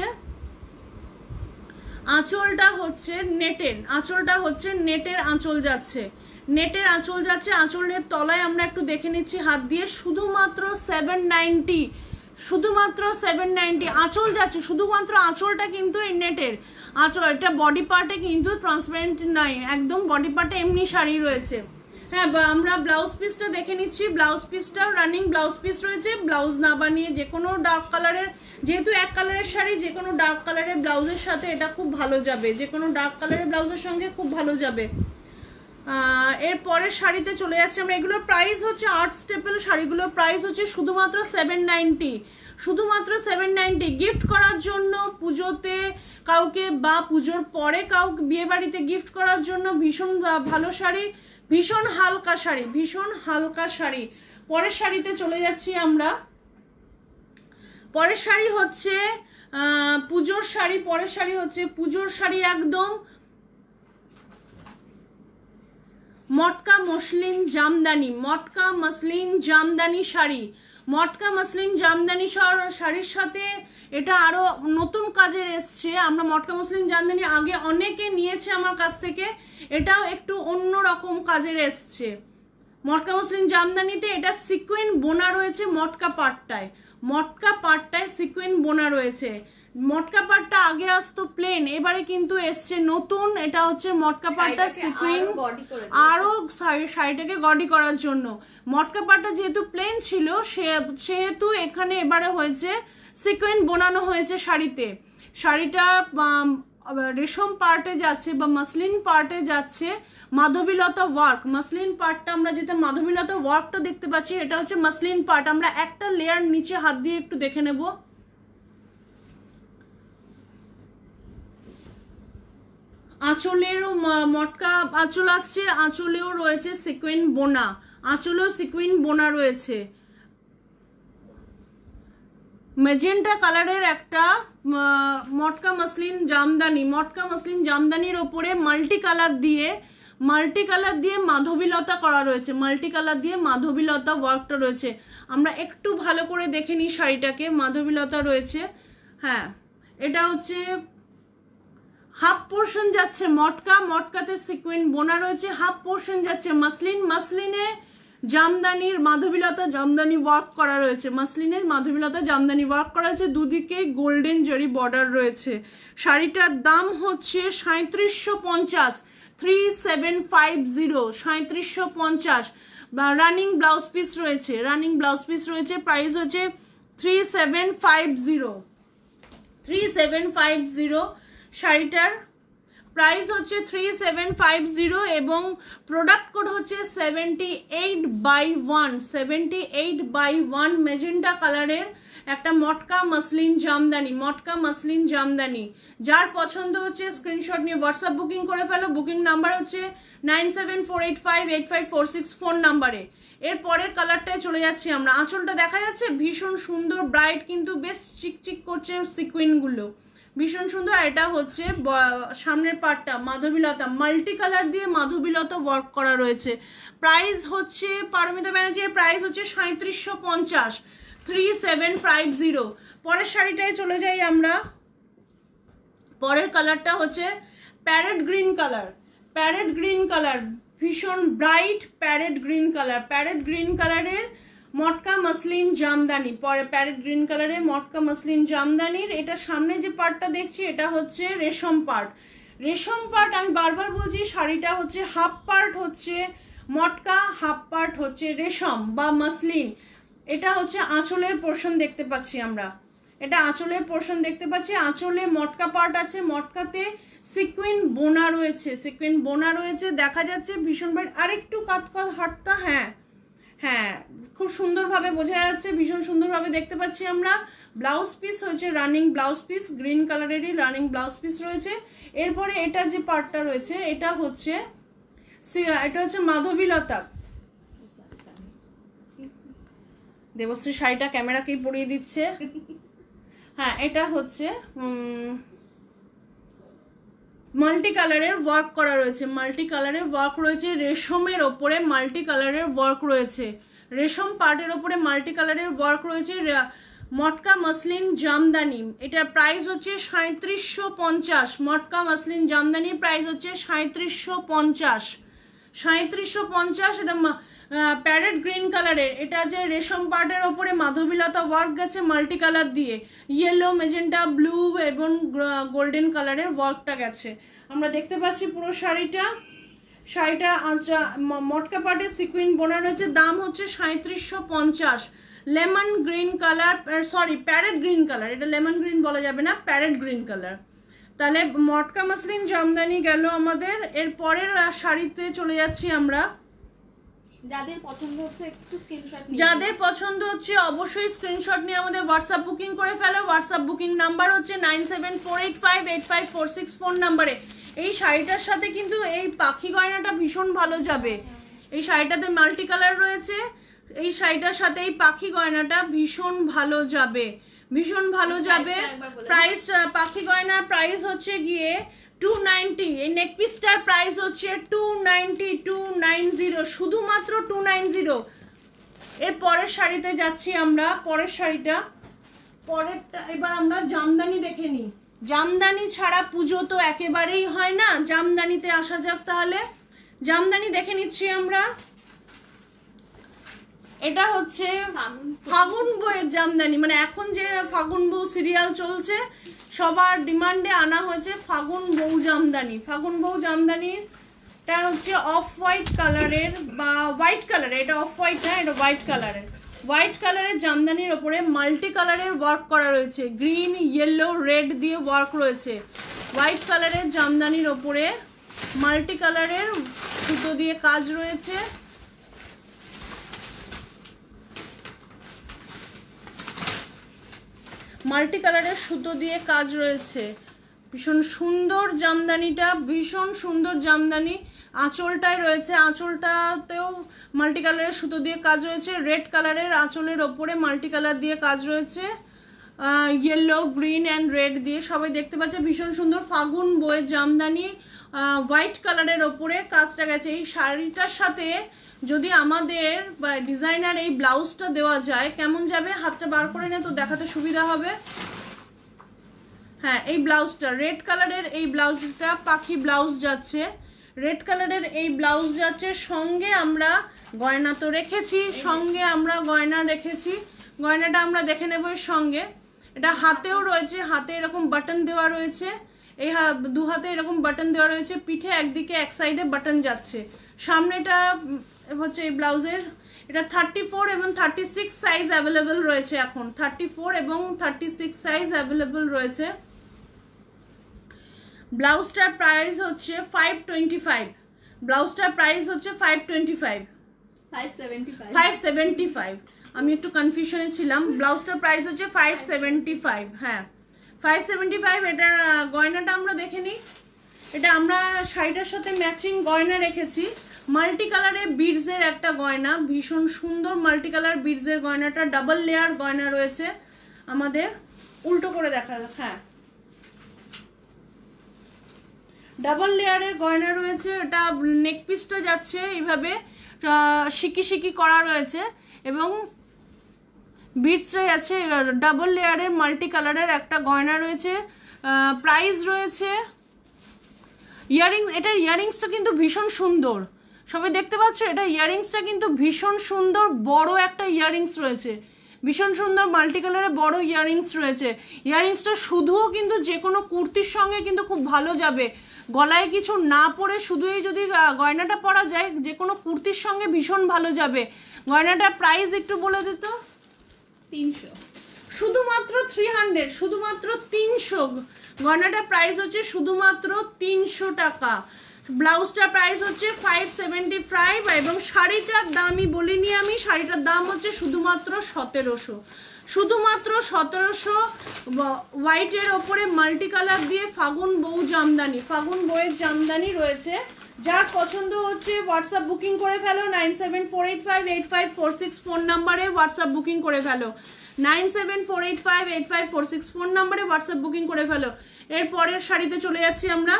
আঁচলটা হচ্ছে নেটের, আঁচলটা হচ্ছে নেটের আঁচল যাচ্ছে, নেটের আঁচল যাচ্ছে। আঁচলের তলায় আমরা একটু দেখে নিচ্ছি হাত দিয়ে, শুধুমাত্র 790, শুধুমাত্র 790 আঁচল যাচ্ছে, শুধুমাত্র আঁচলটা কিন্তু এই নেটের আঁচল। এটা বডি পার্টে কিন্তু ট্রান্সপারেন্ট নাই, একদম বডি পার্টে এমনি শাড়ি রয়েছে। হ্যাঁ, আমরা ব্লাউজ পিসটা দেখে নিচ্ছি। ব্লাউজ পিসটাও রানিং ব্লাউজ পিস রয়েছে, ব্লাউজ না বানিয়ে যে কোনো ডার্ক কালারের, যেহেতু এক কালারের শাড়ি, যে কোনো ডার্ক কালারের ব্লাউজের সাথে এটা খুব ভালো যাবে, যে কোনো ডার্ক কালারের ব্লাউজের সঙ্গে খুব ভালো যাবে। এর পরের শাড়িতে চলে যাচ্ছে আমরা। এগুলোর প্রাইস হচ্ছে, আর্ট স্টেপল শাড়িগুলোর প্রাইস হচ্ছে শুধুমাত্র 790, শুধুমাত্র 790। গিফট করার জন্য পুজোতে কাউকে বা পুজোর পরে কাউকে বিয়ে বাড়িতে গিফট করার জন্য ভীষণ ভালো শাড়ি, ভীষণ হালকা শাড়ি, ভীষণ হালকা শাড়ি। পরের শাড়িতে চলে যাচ্ছি আমরা। পরের শাড়ি হচ্ছে পুজোর শাড়ি, পরের শাড়ি হচ্ছে পুজোর শাড়ি, একদম মটকা মসলিন জামদানি, মটকা মসলিন জামদানি শাড়ি, মটকা মসলিন জামদানি শাড়ির সাথে এটা আরো নতুন কাজের এসছে। আমরা মটকা মসলিন জামদানি আগে অনেকে নিয়েছে আমার কাছ থেকে, এটাও একটু অন্য রকম কাজের এসছে, মটকা মসলিন জামদানিতে এটা সিকুইন বোনা রয়েছে মটকা পাটটায়, মটকা পাটটায় সিকুইন বোনা রয়েছে। মটকা পাটটা আগে আসতো প্লেন, এবারে কিন্তু এসছে নতুন, এটা হচ্ছে মটকা পাটটা সিকুইন, আরো শাড়িটাকে গডি করার জন্য। মটকা পাটটা যেহেতু প্লেন ছিল সেহেতু এখানে এবারে হয়েছে সিকুইন বোনানো হয়েছে শাড়িতে। শাড়িটা রেশম পার্টে যাচ্ছে বা মাসলিন পার্টে যাচ্ছে মাধবীলতা ওয়ার্ক। মাসলিন পার্টটা আমরা যেটা মাধবীলতা ওয়ার্কটা দেখতে পাচ্ছি এটা হচ্ছে মাসলিন পার্ট। আমরা একটা লেয়ার নিচে হাত দিয়ে একটু দেখে নেব। আঁচলেরও মটকা আঁচল আসছে, আঁচলেও রয়েছে সিকুইন বোনা, আঁচলেও সিকুইন বোনা রয়েছে। মেজেন্টা কালারের একটা মটকা মসলিন জামদানি, মটকা মসলিন জামদানির ওপরে মাল্টি কালার দিয়ে মাধবীলতা করা রয়েছে, মাল্টি কালার দিয়ে মাধবীলতা ওয়ার্কটা রয়েছে। আমরা একটু ভালো করে দেখে নিই শাড়িটাকে, মাধবীলতা রয়েছে। হ্যাঁ, এটা হচ্ছে হাফ পোর্শন যাচ্ছে মটকা, মটকাতে সিকুইন বোনা রয়েছে, হাফ পোর্শন যাচ্ছে মাসলিন, মাসলিনে জামদানির মাধবীলতা জামদানি ওয়ার্ক করা রয়েছে, মাসলিনে মাধবীলতা জামদানি ওয়ার্ক করা হয়েছে, দুদিকে গোল্ডেন জরি বর্ডার রয়েছে। শাড়িটার দাম হচ্ছে 3750, 3750, 3750। রানিং ব্লাউজ পিস রয়েছে, রানিং ব্লাউজ পিস রয়েছে। প্রাইস হচ্ছে 3750, 3750। শাড়িটার প্রাইস হচ্ছে 3750 এবং প্রোডাক্ট কোড হচ্ছে 78/1, 78/1। মেজেন্টা কালারের একটা মটকা মসলিন জামদানি, মটকা মসলিন জামদানি। যার পছন্দ হচ্ছে স্ক্রিনশট নিয়ে হোয়াটসঅ্যাপ বুকিং করে ফেলো। বুকিং নাম্বার হচ্ছে 9748585464 ফোন নাম্বারে। এর পরের কালারটায় চলে যাচ্ছি আমরা। আঁচলটা দেখা যাচ্ছে ভীষণ সুন্দর ব্রাইট, কিন্তু বেশ চিকচিক করছে সিকুইনগুলো, ভীষণ সুন্দর। এটা হচ্ছে সামনের পার্টটা মাধবীলতা মাল্টি কালার দিয়ে মাধবীলতা ওয়ার্ক করা রয়েছে। প্রাইস হচ্ছে পারমিতা ব্যানার্জির প্রাইস হচ্ছে 3750, 3750। পরের শাড়িটায় চলে যাই আমরা। পরের কালারটা হচ্ছে parrot green colour, parrot green colour, ভীষণ bright parrot green colour, parrot green কালারের মটকা মসলিন জামদানি। পরে প্যারেট গ্রিন কালারের মটকা মসলিন জামদানির এটা সামনে যে পার্টটা দেখছি এটা হচ্ছে রেশম পার্ট, রেশম পার্ট। আমি বারবার বলছি শাড়িটা হচ্ছে হাফ পার্ট হচ্ছে মটকা, হাফ পার্ট হচ্ছে রেশম বা মসলিন। এটা হচ্ছে আঁচলের পোর্শন দেখতে পাচ্ছি আমরা, এটা আঁচলের পোর্শন দেখতে পাচ্ছি। আঁচলে মটকা পার্ট আছে, মটকাতে সিকুইন বোনা রয়েছে, সিকুইন বোনা রয়েছে দেখা যাচ্ছে ভীষণ ব্রাইট। আরেকটু কাত হাটটা, হ্যাঁ হ্যাঁ খুব সুন্দরভাবে বোঝা যাচ্ছে, ভীষণ সুন্দরভাবে দেখতে পাচ্ছি আমরা। ব্লাউজ পিস হয়েছে রানিং ব্লাউজ পিস, গ্রিন কালারেরই রানিং ব্লাউজ পিস রয়েছে। এরপরে এটা যে পার্টটা রয়েছে এটা হচ্ছে মাধবীলতা। দেবশ্রী শাড়িটা ক্যামেরাকেই পরিয়ে দিচ্ছে। হ্যাঁ, এটা হচ্ছে মাল্টি কালারের ওয়ার্ক করা রয়েছে, মাল্টি কালারের ওয়ার্ক রয়েছে রেশমের ওপরে, মাল্টি কালারের ওয়ার্ক রয়েছে রেশম পার্টের ওপরে, মাল্টি কালারের ওয়ার্ক রয়েছে। মটকা মসলিন জামদানি, এটার প্রাইস হচ্ছে 3750। মটকা মসলিন জামদানির প্রাইস হচ্ছে 3750, 3750। এটা প্যারেট গ্রিন কালারের, এটা যে রেশম পার্টের ওপরে মাধবীলতা ওয়ার্ক গেছে মাল্টি কালার দিয়ে, ইয়েলো মেজেন্টা ব্লু এবং গোল্ডেন কালারের ওয়ার্কটা গেছে। আমরা দেখতে পাচ্ছি পুরো শাড়িটা, শাড়িটা মটকা পার্টের সিকুইন বোনা রয়েছে। দাম হচ্ছে 3750। Lemon green colour, sorry parrot green colour, এটা লেমন গ্রিন বলা যাবে না, প্যারেট গ্রিন কালার। তাহলে মটকা মসলিন জামদানি গেল আমাদের। এর পরের শাড়িতে চলে যাচ্ছি আমরা। যাদের পছন্দ হচ্ছে একটু স্ক্রিনশট নিয়ে, যাদের পছন্দ হচ্ছে অবশ্যই স্ক্রিনশট নিয়ে আমাদের হোয়াটসঅ্যাপ বুকিং করে ফেলো। হোয়াটসঅ্যাপ বুকিং নাম্বার হচ্ছে 9748585464 ফোন নাম্বারে। এই শাড়িটার সাথে কিন্তু এই পাখি গয়নাটা ভীষণ ভালো যাবে। এই শাড়িটাতে মাল্টি কালার রয়েছে, এই শাড়িটার সাথে এই পাখি গয়নাটা ভীষণ ভালো যাবে, ভীষণ ভালো যাবে। প্রাইস পাখি গয়নার প্রাইস হচ্ছে গিয়ে 290। এই নেক পিসটার প্রাইস হচ্ছে 290, শুধুমাত্র 290। এর পরের শাড়িতে যাচ্ছি আমরা। পরের শাড়িটা, পরেরটা এবার আমরা জামদানি দেখে নিই। জামদানি ছাড়া পুজো তো একেবারেই হয় না, জামদানিতে আসা যাক তাহলে। জামদানি দেখে নিচ্ছি আমরা। এটা হচ্ছে ফাগুন বউয়ের জামদানি, মানে এখন যে ফাগুন বউ সিরিয়াল চলছে সবার ডিমান্ডে আনা হয়েছে ফাগুন বউ জামদানি। ফাগুন বউ জামদানিটা হচ্ছে অফ হোয়াইট কালারের বা হোয়াইট কালারের, এটা অফ হোয়াইট না, এটা হোয়াইট কালারের। হোয়াইট কালারের জামদানির ওপরে মাল্টি কালারের ওয়ার্ক করা রয়েছে, গ্রিন ইয়েলো রেড দিয়ে ওয়ার্ক রয়েছে। হোয়াইট কালারের জামদানির ওপরে মাল্টি কালারের সুতো দিয়ে কাজ রয়েছে। মাল্টি কালারের সুতো দিয়ে কাজ রয়েছে, ভীষণ সুন্দর জামদানিটা, ভীষণ সুন্দর জামদানি। আঁচলটায় রয়েছে, আঁচলটাতেও মাল্টি কালারের সুতো দিয়ে কাজ রয়েছে। রেড কালারের আঁচলের ওপরে মাল্টি কালার দিয়ে কাজ রয়েছে, ইয়েলো গ্রিন অ্যান্ড রেড দিয়ে সবাই দেখতে পাচ্ছে। ভীষণ সুন্দর ফাগুন বউয়ের জামদানি, হোয়াইট কালারের ওপরে কাজটা গেছে। এই শাড়িটার সাথে যদি আমাদের ডিজাইনার এই ব্লাউজটা দেওয়া যায় কেমন যাবে, হাতটা বার করে নে তো দেখাতে সুবিধা হবে। হ্যাঁ, এই ব্লাউজটা রেড কালারের, এই ব্লাউজটা পাখি ব্লাউজ যাচ্ছে, রেড কালারের এই ব্লাউজ যাচ্ছে। সঙ্গে আমরা গয়না তো রেখেছি, সঙ্গে আমরা গয়না রেখেছি, গয়নাটা আমরা দেখে নেব এর সঙ্গে। এটা হাতেও রয়েছে, হাতে এরকম বাটন দেওয়া রয়েছে, এই দু হাতে এরকম বাটন দেওয়া রয়েছে, পিঠে একদিকে এক সাইডে বাটন যাচ্ছে। সামনেটা হচ্ছে এই ব্লাউজের, এটা 34 এবং 36 সাইজ অ্যাভেলেবেল রয়েছে এখন, 34 এবং 36 সাইজ অ্যাভেলেবেল রয়েছে। ব্লাউজটার প্রাইস হচ্ছে 525, ব্লাউজটার প্রাইস হচ্ছে 575। আমি একটু কনফিউশনে ছিলাম, ব্লাউজটার প্রাইস হচ্ছে 575। হ্যাঁ 575। এটার গয়নাটা আমরা দেখে নিই। এটা আমরা শাড়িটার সাথে ম্যাচিং গয়না রেখেছি, মাল্টি কালারের বিডসের একটা গয়না, ভীষণ সুন্দর মাল্টি কালার বিডসের গয়নাটা, ডাবল লেয়ার গয়না রয়েছে আমাদের। উল্টো করে দেখা, হ্যাঁ ডাবল লেয়ারের গয়না রয়েছে। এটা নেক পিসটা যাচ্ছে এইভাবে শিকি শিকি করা রয়েছে এবং বিটসটা যাচ্ছে, ডাবল লেয়ারের মাল্টি কালারের একটা গয়না রয়েছে। প্রাইস রয়েছে ইয়ারিংস, এটার ইয়ারিংসটা কিন্তু ভীষণ সুন্দর, সবাই দেখতে পাচ্ছ, এটা ইয়ারিংসটা কিন্তু ভীষণ সুন্দর, বড় একটা ইয়ারিংস রয়েছে, ভীষণ সুন্দর মাল্টি কালারের বড় ইয়ারিংস রয়েছে। ইয়ারিংসটা শুধুও কিন্তু যে কোনো কুর্তির সঙ্গে কিন্তু খুব ভালো যাবে, গলায় কিছু না পরে শুধু এই যদি গয়নাটা পরা যায় যে কোনো কুর্তির সঙ্গে ভীষণ ভালো যাবে। গয়নাটার প্রাইস একটু বলে দিত। 300, শুধুমাত্র 300, শুধুমাত্র 300। গয়নাটার প্রাইস হচ্ছে শুধুমাত্র 300 টাকা। ব্লাউজটার প্রাইস হচ্ছে 575 এবং শাড়িটার দামই বলিনি আমি, শাড়িটার দাম হচ্ছে শুধুমাত্র 1700, শুধুমাত্র 1700। হোয়াইটের ওপরে মাল্টি কালার দিয়ে ফাগুন বউ জামদানি, ফাগুন বউয়ের জামদানি রয়েছে। যার পছন্দ হচ্ছে হোয়াটসঅ্যাপ বুকিং করে ফেলো, 9748585446 ফোন নাম্বারে হোয়াটসঅ্যাপ বুকিং করে ফেলো, 9748585446 ফোন নাম্বারে হোয়াটসঅ্যাপ বুকিং করে ফেলো। এর পরের শাড়িতে চলে যাচ্ছি আমরা।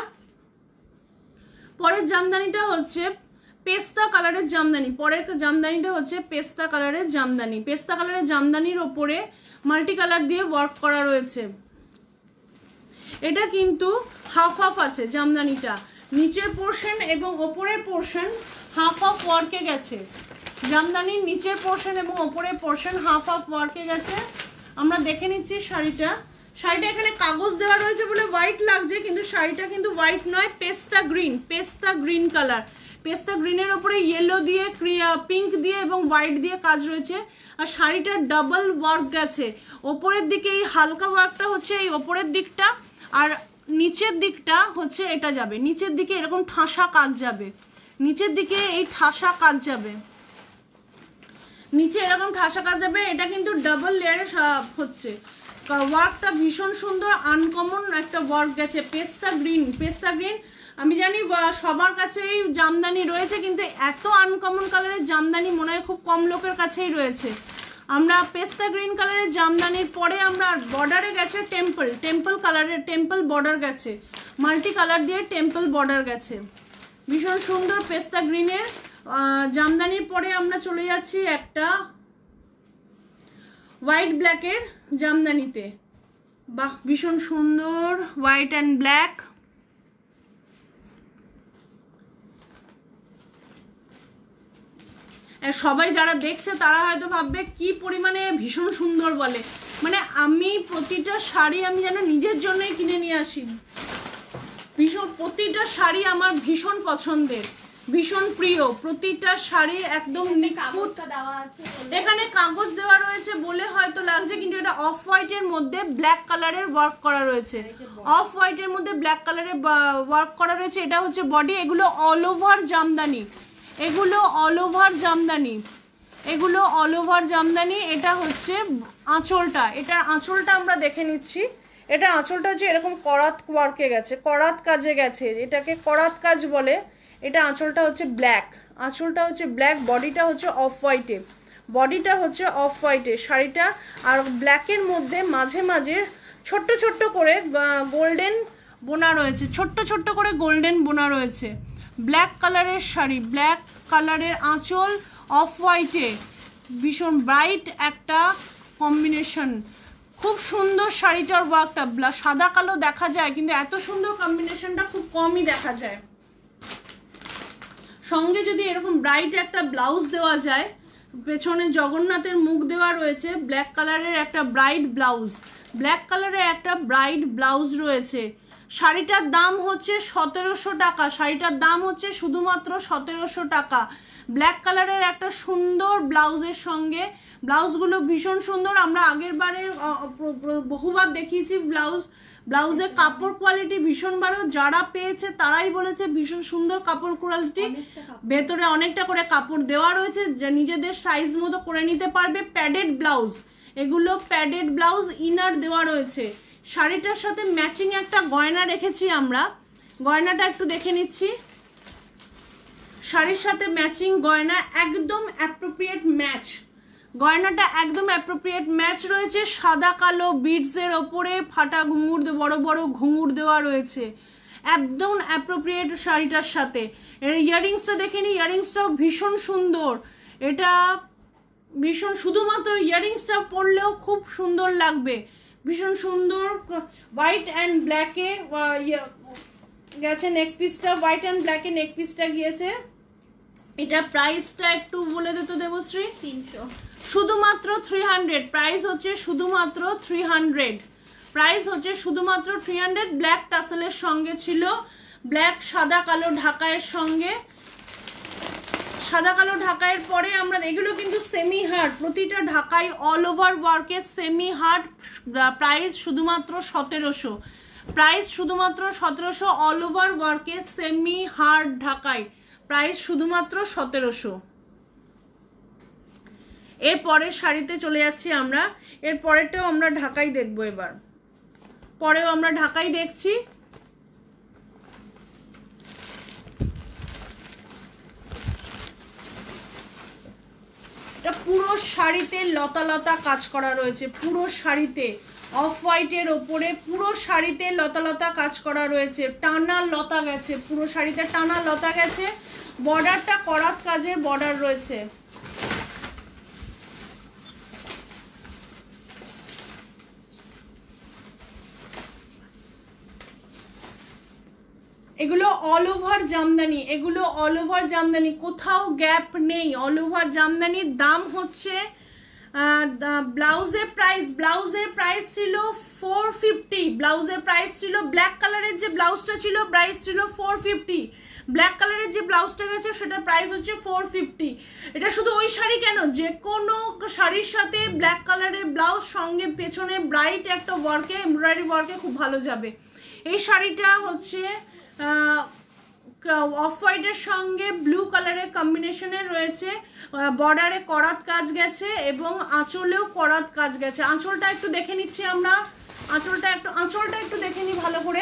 পরের জামদানিটা হচ্ছে পেস্তা কালারের জামদানি, পরের জামদানিটা হচ্ছে পেস্তা কালারের জামদানি। পেস্তা কালারের জামদানির ওপরে মাল্টি কালার দিয়ে ওয়ার্ক করা রয়েছে। এটা কিন্তু হাফ হাফ আছে জামদানিটা, নিচের পোর্শন এবং ওপরের পোর্শন হাফ হাফ ওয়ার্কে গেছে। জামদানির নিচের পোর্শন এবং ওপরের পোর্শন হাফ হাফ ওয়ার্কে গেছে। আমরা দেখে নিচ্ছি শাড়িটা। শাড়িটা এখানে কাগজ দেওয়া রয়েছে বলে হোয়াইট লাগছে, কিন্তু শাড়িটা কিন্তু হোয়াইট নয়, পেস্তা গ্রিন, পেস্তা গ্রিন কালার। পেস্তা গ্রিনের ওপরে ইয়েলো দিয়ে, পিঙ্ক দিয়ে এবং হোয়াইট দিয়ে কাজ রয়েছে। আর শাড়িটার ডাবল ওয়ার্ক গেছে, ওপরের দিকে এই হালকা ওয়ার্কটা হচ্ছে এই ওপরের দিকটা, আর নিচের দিকটা হচ্ছে এটা যাবে, নিচের দিকে এরকম ঠাসা কাজ যাবে, নিচের দিকে এই ঠাসা কাজ যাবে, নিচে এরকম ঠাসা কাজ যাবে। এটা কিন্তু ডাবল লেয়ারে হচ্ছে, ওয়ার্কটা ভীষণ সুন্দর, আনকমন একটা ওয়ার্ক গেছে। পেস্তা গ্রিন, পেস্তা গ্রিন আমি জানি সবার কাছেই জামদানি রয়েছে, কিন্তু এত আনকমন কালারের জামদানি মনে হয় খুব কম লোকের কাছেই রয়েছে। আমরা পেস্তা গ্রিন কালারের জামদানির পরে আমরা বর্ডারে গেছে টেম্পল, টেম্পল কালারের, টেম্পল বর্ডার গেছে, মাল্টি কালার দিয়ে টেম্পল বর্ডার গেছে, ভীষণ সুন্দর পেস্তা গ্রিনের জামদানির পরে আমরা চলে যাচ্ছি একটা হোয়াইট ব্ল্যাকের জামদানিতে। বাহ, ভীষণ সুন্দর হোয়াইট অ্যান্ড ব্ল্যাক। সবাই যারা দেখছে তারা হয়তো ভাববে কি পরিমাণে ভীষণ সুন্দর বলে, মানে আমি প্রতিটা শাড়ি আমি যেন নিজের জন্যই কিনে নিয়ে আসি। প্রতিটা শাড়ি আমার ভীষণ পছন্দের, ভীষণ প্রিয়, প্রতিটা শাড়ি একদম নিখুঁত। এখানে কাগজ দেওয়া রয়েছে বলে হয়তো লাগছে, কিন্তু এটা অফ হোয়াইটের মধ্যে ব্ল্যাক কালারের ওয়ার্ক করা রয়েছে, অফ হোয়াইটের মধ্যে ব্ল্যাক কালারের ওয়ার্ক করা রয়েছে। এটা হচ্ছে বডি, এগুলো অল ওভার জামদানি, এগুলো অল ওভার জামদানি, এগুলো অল ওভার জামদানি। এটা হচ্ছে আঁচলটা, এটার আঁচলটা আমরা দেখে নিচ্ছি। এটা আঁচলটা হচ্ছে এরকম করাত ওয়ার্কে গেছে, করাত কাজে গেছে, এটাকে করাত কাজ বলে। এটা আঁচলটা হচ্ছে ব্ল্যাক, আঁচলটা হচ্ছে ব্ল্যাক, বডিটা হচ্ছে অফ হোয়াইটে, বডিটা হচ্ছে অফ হোয়াইটে শাড়িটা। আর ব্ল্যাকের মধ্যে মাঝে মাঝে ছোট্ট ছোট্ট করে গোল্ডেন বোনা রয়েছে, ছোট্ট ছোট্ট করে গোল্ডেন বোনা রয়েছে। ব্ল্যাক কালারের শাড়ি, ব্ল্যাক কালারের আঁচল, অফ হোয়াইটে, ভীষণ ব্রাইট একটা কম্বিনেশন। খুব সুন্দর শাড়িটার ওয়ার্কটা, সাদা কালো দেখা যায় কিন্তু এত সুন্দর কম্বিনেশনটা খুব কমই দেখা যায়। সঙ্গে যদি এরকম ব্রাইট একটা ব্লাউজ দেওয়া যায়, পেছনে জগন্নাথের মুখ দেওয়া রয়েছে, ব্ল্যাক কালারের একটা ব্রাইট ব্লাউজ, ব্ল্যাক কালারের একটা ব্রাইট ব্লাউজ রয়েছে। শাড়িটার দাম হচ্ছে 1700 টাকা, শাড়িটার দাম হচ্ছে শুধুমাত্র 1700 টাকা। ব্ল্যাক কালারের একটা সুন্দর ব্লাউজের সঙ্গে, ব্লাউজগুলো ভীষণ সুন্দর, আমরা আগের বারে বহুবার দেখিয়েছি ব্লাউজ, ব্লাউজের কাপড় কোয়ালিটি ভীষণ ভালো, যারা পেয়েছে তারাই বলেছে ভীষণ সুন্দর কাপড় কোয়ালিটি। ভেতরে অনেকটা করে কাপড় দেওয়া রয়েছে, যে নিজেদের সাইজ মতো করে নিতে পারবে। প্যাডেড ব্লাউজ, এগুলো প্যাডেড ব্লাউজ, ইনার দেওয়া রয়েছে। শাড়িটার সাথে ম্যাচিং একটা গয়না রেখেছি আমরা, গয়নাটা একটু দেখে নিচ্ছি। শাড়ির সাথে ম্যাচিং গয়না, একদম অ্যাপ্রোপ্রিয়েট ম্যাচ, গয়নাটা একদম অ্যাপ্রোপ্রিয়েট ম্যাচ রয়েছে। সাদা কালো বিডসের ওপরে ফাটা ঘুঙুর, বড় বড় ঘুঙুর দেওয়া রয়েছে, একদম অ্যাপ্রোপ্রিয়েট শাড়িটার সাথে। এর ইয়াররিংসটা দেখে নি, ইয়াররিংসটাও ভীষণ সুন্দর, এটা ভীষণ, শুধুমাত্র ইয়াররিংসটা পরলেও খুব সুন্দর লাগবে, ভীষণ সুন্দর। হোয়াইট অ্যান্ড ব্ল্যাকে গেছে নেক পিসটা, হোয়াইট অ্যান্ড ব্ল্যাকে নেক পিসটা গিয়েছে। এটা প্রাইসটা একটু বলে দিত দেবশ্রী। 300, শুধুমাত্র 300, প্রাইস হচ্ছে শুধুমাত্র 300, প্রাইস হচ্ছে শুধুমাত্র 300। ব্ল্যাক টাসেলের সঙ্গে ছিল, ব্ল্যাক সাদা কালো ঢাকায়ের সঙ্গে, সাদা কালো ঢাকায়ের পরে আমরা, এগুলো কিন্তু সেমি হার্ট, প্রতিটা ঢাকাই অল ওভার ওয়ার্কের সেমি হার্ট। প্রাইস শুধুমাত্র 1700, প্রাইস শুধুমাত্র 1700, অল ওভার ওয়ার্কের সেমি হার্ট ঢাকাই, প্রাইস শুধুমাত্র 1700। এর পরের শাড়িতে চলে যাচ্ছি আমরা, এর পরেরটাও আমরা ঢাকাই দেখবো, এবার পরেও আমরা ঢাকাই দেখছি। এটা পুরো শাড়িতে লতা লতা কাজ করা রয়েছে, পুরো শাড়িতে অফ হোয়াইটের ওপরে পুরো শাড়িতে লতা লতা কাজ করা রয়েছে, টানা লতা গেছে, পুরো শাড়িতে টানা লতা গেছে। বর্ডারটা করাত কাজের বর্ডার রয়েছে। এগুলো অল ওভার জামদানি, এগুলো অল ওভার জামদানি, কোথাও গ্যাপ নেই, অল ওভার জামদানির দাম হচ্ছে ব্লাউজের প্রাইস ছিল 450, ব্লাউজের প্রাইস ছিল, ব্ল্যাক কালারের যে ব্লাউজটা ছিল প্রাইস ছিল 450, ব্ল্যাক কালারের যে ব্লাউজটা গেছে সেটা প্রাইস হচ্ছে 450। এটা শুধু ওই শাড়ি কেন, যে কোনো শাড়ির সাথে ব্ল্যাক কালারের ব্লাউজ সঙ্গে পেছনে ব্রাইট একটা ওয়ার্কে, এমব্রয়ডারি ওয়ার্কে খুব ভালো যাবে। এই শাড়িটা হচ্ছে অফ হোয়াইটের সঙ্গে ব্লু কালারের কম্বিনেশনে রয়েছে, বর্ডারে করাত কাজ গেছে এবং আঁচলেও করাত কাজ গেছে। আঁচলটা একটু দেখে নিচ্ছি আমরা, আঁচলটা একটু দেখে নিই ভালো করে।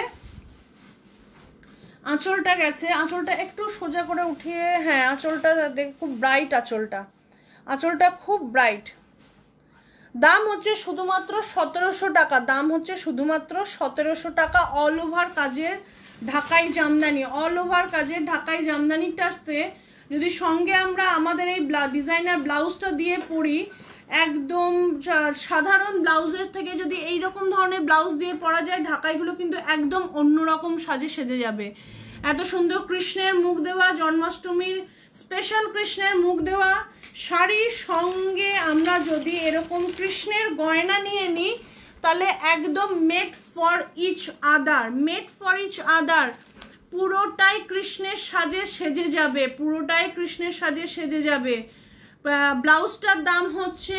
আঁচলটা গেছে, আঁচলটা একটু সোজা করে উঠিয়ে, হ্যাঁ আঁচলটা দেখে খুব ব্রাইট, আঁচলটা খুব ব্রাইট। দাম হচ্ছে শুধুমাত্র 1700 টাকা, দাম হচ্ছে শুধুমাত্র 1700 টাকা। অল ওভার কাজের ঢাকাই জামদানি, অল ওভার কাজের ঢাকাই জামদানিটাতে যদি সঙ্গে আমরা আমাদের এই ডিজাইনার ব্লাউজটা দিয়ে পরি, একদম সাধারণ ব্লাউজের থেকে যদি এই রকম ধরনের ব্লাউজ দিয়ে পরা যায়, ঢাকাইগুলো কিন্তু একদম অন্যরকম সাজে সেজে যাবে। এত সুন্দর কৃষ্ণের মুখ দেওয়া, জন্মাষ্টমীর স্পেশাল কৃষ্ণের মুখ দেওয়া শাড়ির সঙ্গে আমরা যদি এরকম কৃষ্ণের গয়না নিয়ে নিই তাহলে একদম made for each other, made for each other. পুরোটাই কৃষ্ণের সাজে সেজে যাবে, পুরোটাই কৃষ্ণের সাজে সেজে যাবে। ব্লাউজটার দাম হচ্ছে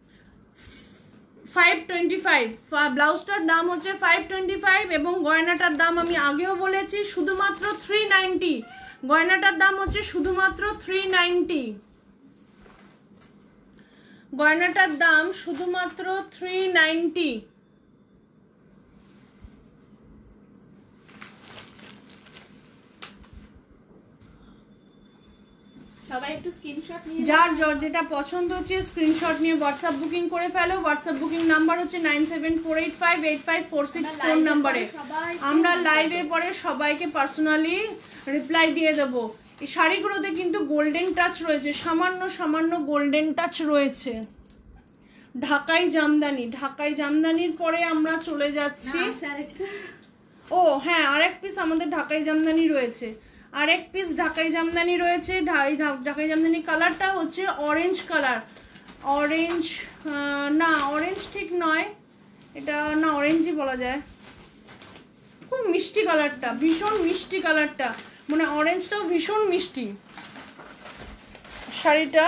525, ব্লাউজটার দাম হচ্ছে 525 এবং গয়নাটার দাম আমি আগেও বলেছি শুধুমাত্র 390। গয়নাটার দাম হচ্ছে শুধুমাত্র 390, গয়নাটার দাম শুধুমাত্র 390। সবাই একটু স্ক্রিনশট নিয়ে যার যেটা পছন্দ হচ্ছে স্ক্রিনশট নিয়ে হোয়াটসঅ্যাপ বুকিং করে ফেলো। হোয়াটসঅ্যাপ বুকিং নাম্বার হচ্ছে 9748585464 ফোন নাম্বারে। আমরা লাইভের পরে সবাইকে পার্সোনালি রিপ্লাই দিয়ে দেবো। এই শাড়িগুলোতে কিন্তু গোল্ডেন টাচ রয়েছে, সামান্য সামান্য গোল্ডেন টাচ রয়েছে। ঢাকাই জামদানি, ঢাকাই জামদানির পরে আমরা চলে যাচ্ছি। ও হ্যাঁ, আরেক পিস আমাদের ঢাকাই জামদানি রয়েছে, আরেক পিস ঢাকাই জামদানি রয়েছে। ঢাকাই জামদানি কালারটা হচ্ছে অরেঞ্জ কালার, অরেঞ্জ না অরেঞ্জ ঠিক নয় এটা, না অরেঞ্জই বলা যায়। খুব মিষ্টি কালারটা, ভীষণ মিষ্টি কালারটা, মানে অরেঞ্জটাও ভীষণ মিষ্টি। শাড়িটা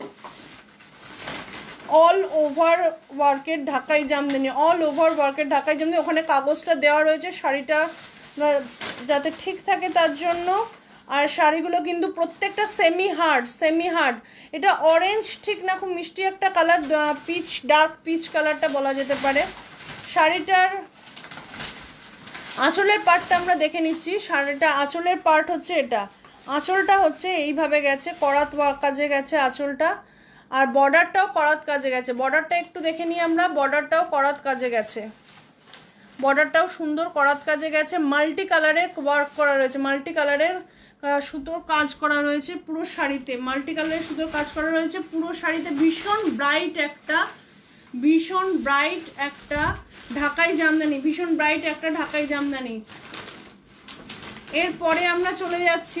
অল ওভার ওয়ার্কের ঢাকাই জামদানি, অল ওভার ওয়ার্কের ঢাকাই জামদানি। ওখানে কাগজটা দেওয়া রয়েছে শাড়িটা যাতে ঠিক থাকে তার জন্য। আর শাড়িগুলো কিন্তু প্রত্যেকটা সেমি হার্ড, সেমি হার্ড। এটা অরেঞ্জ ঠিক না, খুব মিষ্টি একটা কালার, পিচ, ডার্ক পিচ কালারটা বলা যেতে পারে। শাড়িটার আঁচলের পার্টটা আমরা দেখে নিচ্ছি। শাড়িটা আঁচলের পার্ট হচ্ছে এটা, আঁচলটা হচ্ছে এইভাবে গেছে, করাত কাজে গেছে আঁচলটা। আর বর্ডারটাও করাত কাজে গেছে। বর্ডারটা একটু দেখে নিই আমরা, বর্ডারটাও করাত কাজে গেছে, বর্ডারটাও সুন্দর করাত কাজে গেছে। মাল্টি কালারের ওয়ার্ক করা রয়েছে, মাল্টি কালারের সুতোর কাজ করা রয়েছে পুরো শাড়িতে, মাল্টি কালারের সুতোর কাজ করা রয়েছে পুরো শাড়িতে। ভীষণ ব্রাইট একটা, ভীষণ ব্রাইট একটা ঢাকাই জামদানি, ভীষণ ব্রাইট একটা ঢাকাই জামদানি। এরপরে আমরা চলে যাচ্ছি,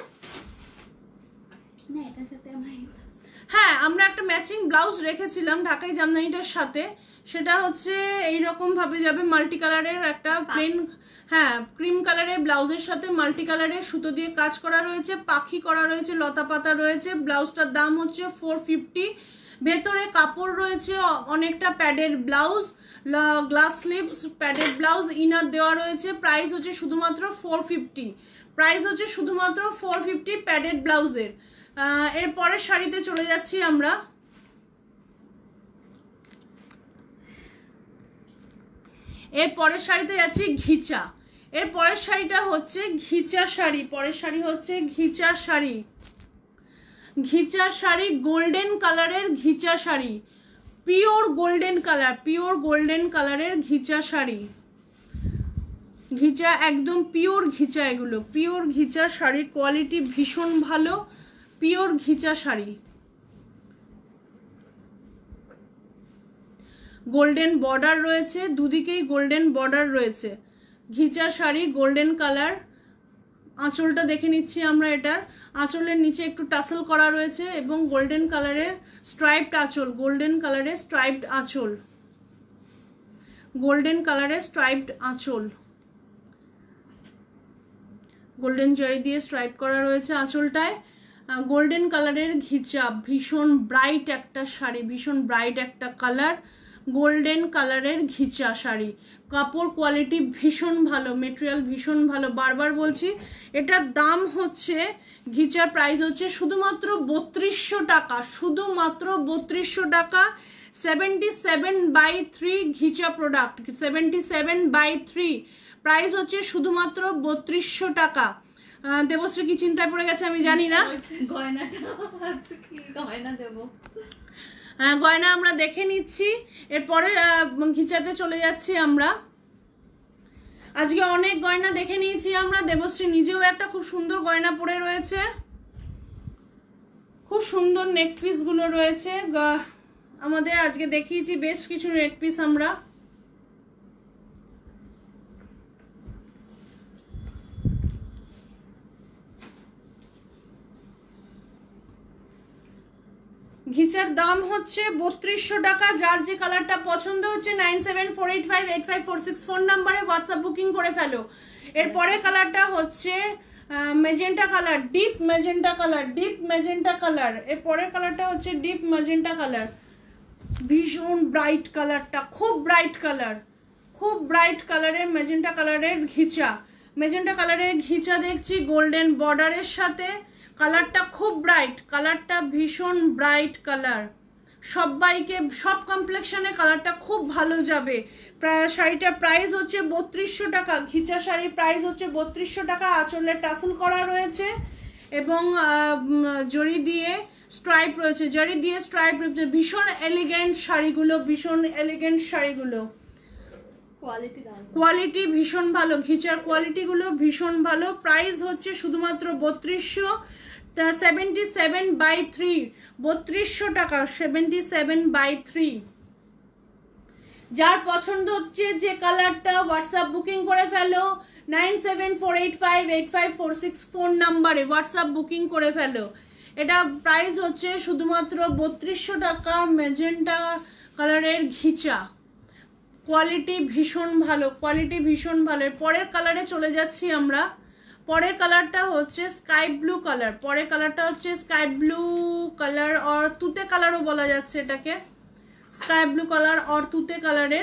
হ্যাঁ আমরা একটা ম্যাচিং ব্লাউজ রেখেছিলাম ঢাকাই জামদানিটার সাথে, সেটা হচ্ছে এইরকম ভাবে যাবে, মাল্টি কালারের একটা প্লেন, হ্যাঁ ক্রিম কালারের ব্লাউজের সাথে মাল্টি কালারের সুতো দিয়ে কাজ করা রয়েছে, পাখি করা রয়েছে, লতা পাতা রয়েছে। ব্লাউজটার দাম হচ্ছে 450। ভেতরে কাপড় রয়েছে অনেকটা, প্যাডের ব্লাউজ, গ্লাস স্লিভস প্যাডের ব্লাউজ, ইনার দেওয়া রয়েছে। প্রাইস হচ্ছে শুধুমাত্র 450, প্রাইস হচ্ছে শুধুমাত্র 450 প্যাডেড ব্লাউজের। এরপরের শাড়িতে চলে যাচ্ছি আমরা। এর পরের শাড়িতে যাচ্ছি ঘিচা। এর পরের শাড়িটা হচ্ছে ঘিচা শাড়ি, পরের শাড়ি হচ্ছে ঘিচা শাড়ি। ঘিচা শাড়ি গোল্ডেন কালারের ঘিচা শাড়ি, pure golden colour, pure golden কালারের ঘিচা শাড়ি। ঘিচা একদম পিওর ঘিচা, এগুলো পিওর ঘিচা শাড়ির কোয়ালিটি ভীষণ ভালো, পিওর ঘিচা শাড়ি। গোল্ডেন বর্ডার রয়েছে, দুদিকেই গোল্ডেন বর্ডার রয়েছে। ঘিচা শাড়ি গোল্ডেন কালার। আঁচলটা দেখে নিচ্ছি আমরা, এটার আঁচলের নিচে একটু টাসেল করা রয়েছে এবং গোল্ডেন কালারের স্ট্রাইপড আঁচল, গোল্ডেন কালারের স্ট্রাইপড আঁচল, গোল্ডেন কালারের স্ট্রাইপড আঁচল, গোল্ডেন জারি দিয়ে স্ট্রাইপ করা রয়েছে আঁচলটায়। গোল্ডেন কালারের ঘিচা, ভীষণ ব্রাইট একটা শাড়ি, ভীষণ ব্রাইট একটা কালার, গোল্ডেন কালারের ঘিচা শাড়ি। কাপড় কোয়ালিটি ভীষণ ভালো, মেটেরিয়াল ভীষণ ভালো, বারবার বলছি। এটার দাম হচ্ছে, ঘিচার প্রাইস হচ্ছে শুধুমাত্র 3200 টাকা, শুধুমাত্র 3200 টাকা। 77/3 ঘিচা প্রোডাক্ট, 77/3 প্রাইস হচ্ছে শুধুমাত্র 3200 টাকা। দেবশ্রী কি চিন্তায় পড়ে গেছে আমি জানি না, গয়না আমরা দেখে নিচ্ছি। এরপরে ঘিচাতে চলে যাচ্ছি আমরা। আজকে অনেক গয়না দেখে নিয়েছি আমরা। দেবশ্রী নিজেও একটা খুব সুন্দর গয়না পরে রয়েছে, খুব সুন্দর নেক পিস গুলো রয়েছে আমাদের। আজকে দেখিয়েছি বেশ কিছু নেক পিস আমরা। ঘিচার দাম হচ্ছে 3200 টাকা। যার যে কালারটা পছন্দ হচ্ছে 9748585464 ফোন নাম্বারে হোয়াটসঅ্যাপ বুকিং করে ফেলো। এরপরে কালারটা হচ্ছে magenta colour, deep magenta colour, deep magenta colour. এরপরের কালারটা হচ্ছে ডিপ মেজেন্টা কালার, ভীষণ ব্রাইট কালারটা, খুব ব্রাইট কালার, খুব ব্রাইট কালারের মেজেন্টা কালারের ঘিচা। মেজেন্টা কালারের ঘিচা দেখছি গোল্ডেন বর্ডারের সাথে। কালারটা খুব ব্রাইট, কালারটা ভীষণ ব্রাইট কালার, সবাইকে সব কমপ্লেক্সনে কালারটা খুব ভালো যাবে। শাড়িটার প্রাইস হচ্ছে 3200 টাকা। ঘিচা শাড়ির প্রাইস হচ্ছে 3200 টাকা। আঁচলে টাসেল করা রয়েছে এবং জরি দিয়ে স্ট্রাইপ রয়েছে, জরি দিয়ে স্ট্রাইপ রয়েছে। ভীষণ এলিগেন্ট শাড়িগুলো, ভীষণ এলিগেন্ট শাড়িগুলো, কোয়ালিটি ভীষণ ভালো, ঘিচার কোয়ালিটিগুলো ভীষণ ভালো। প্রাইস হচ্ছে শুধুমাত্র 3200, 77/3, 3200 টাকা, 77/3। যার পছন্দ হচ্ছে যে কালারটা হোয়াটসঅ্যাপ বুকিং করে ফেলো, 9748585464 ফোন নাম্বারে হোয়াটসঅ্যাপ বুকিং করে ফেলো। এটা প্রাইস হচ্ছে শুধুমাত্র 3200 টাকা। মেজেন্টা কালারের ঘিচা, কোয়ালিটি ভীষণ ভালো, কোয়ালিটি ভীষণ ভালো। পরের কালারে চলে যাচ্ছি আমরা। পরের কালারটা হচ্ছে স্কাই ব্লু কালার, পরের কালারটা হচ্ছে স্কাই ব্লু কালার আর তুতে কালারও বলা যাচ্ছে এটাকে, স্কাই ব্লু কালার আর তুতে কালারের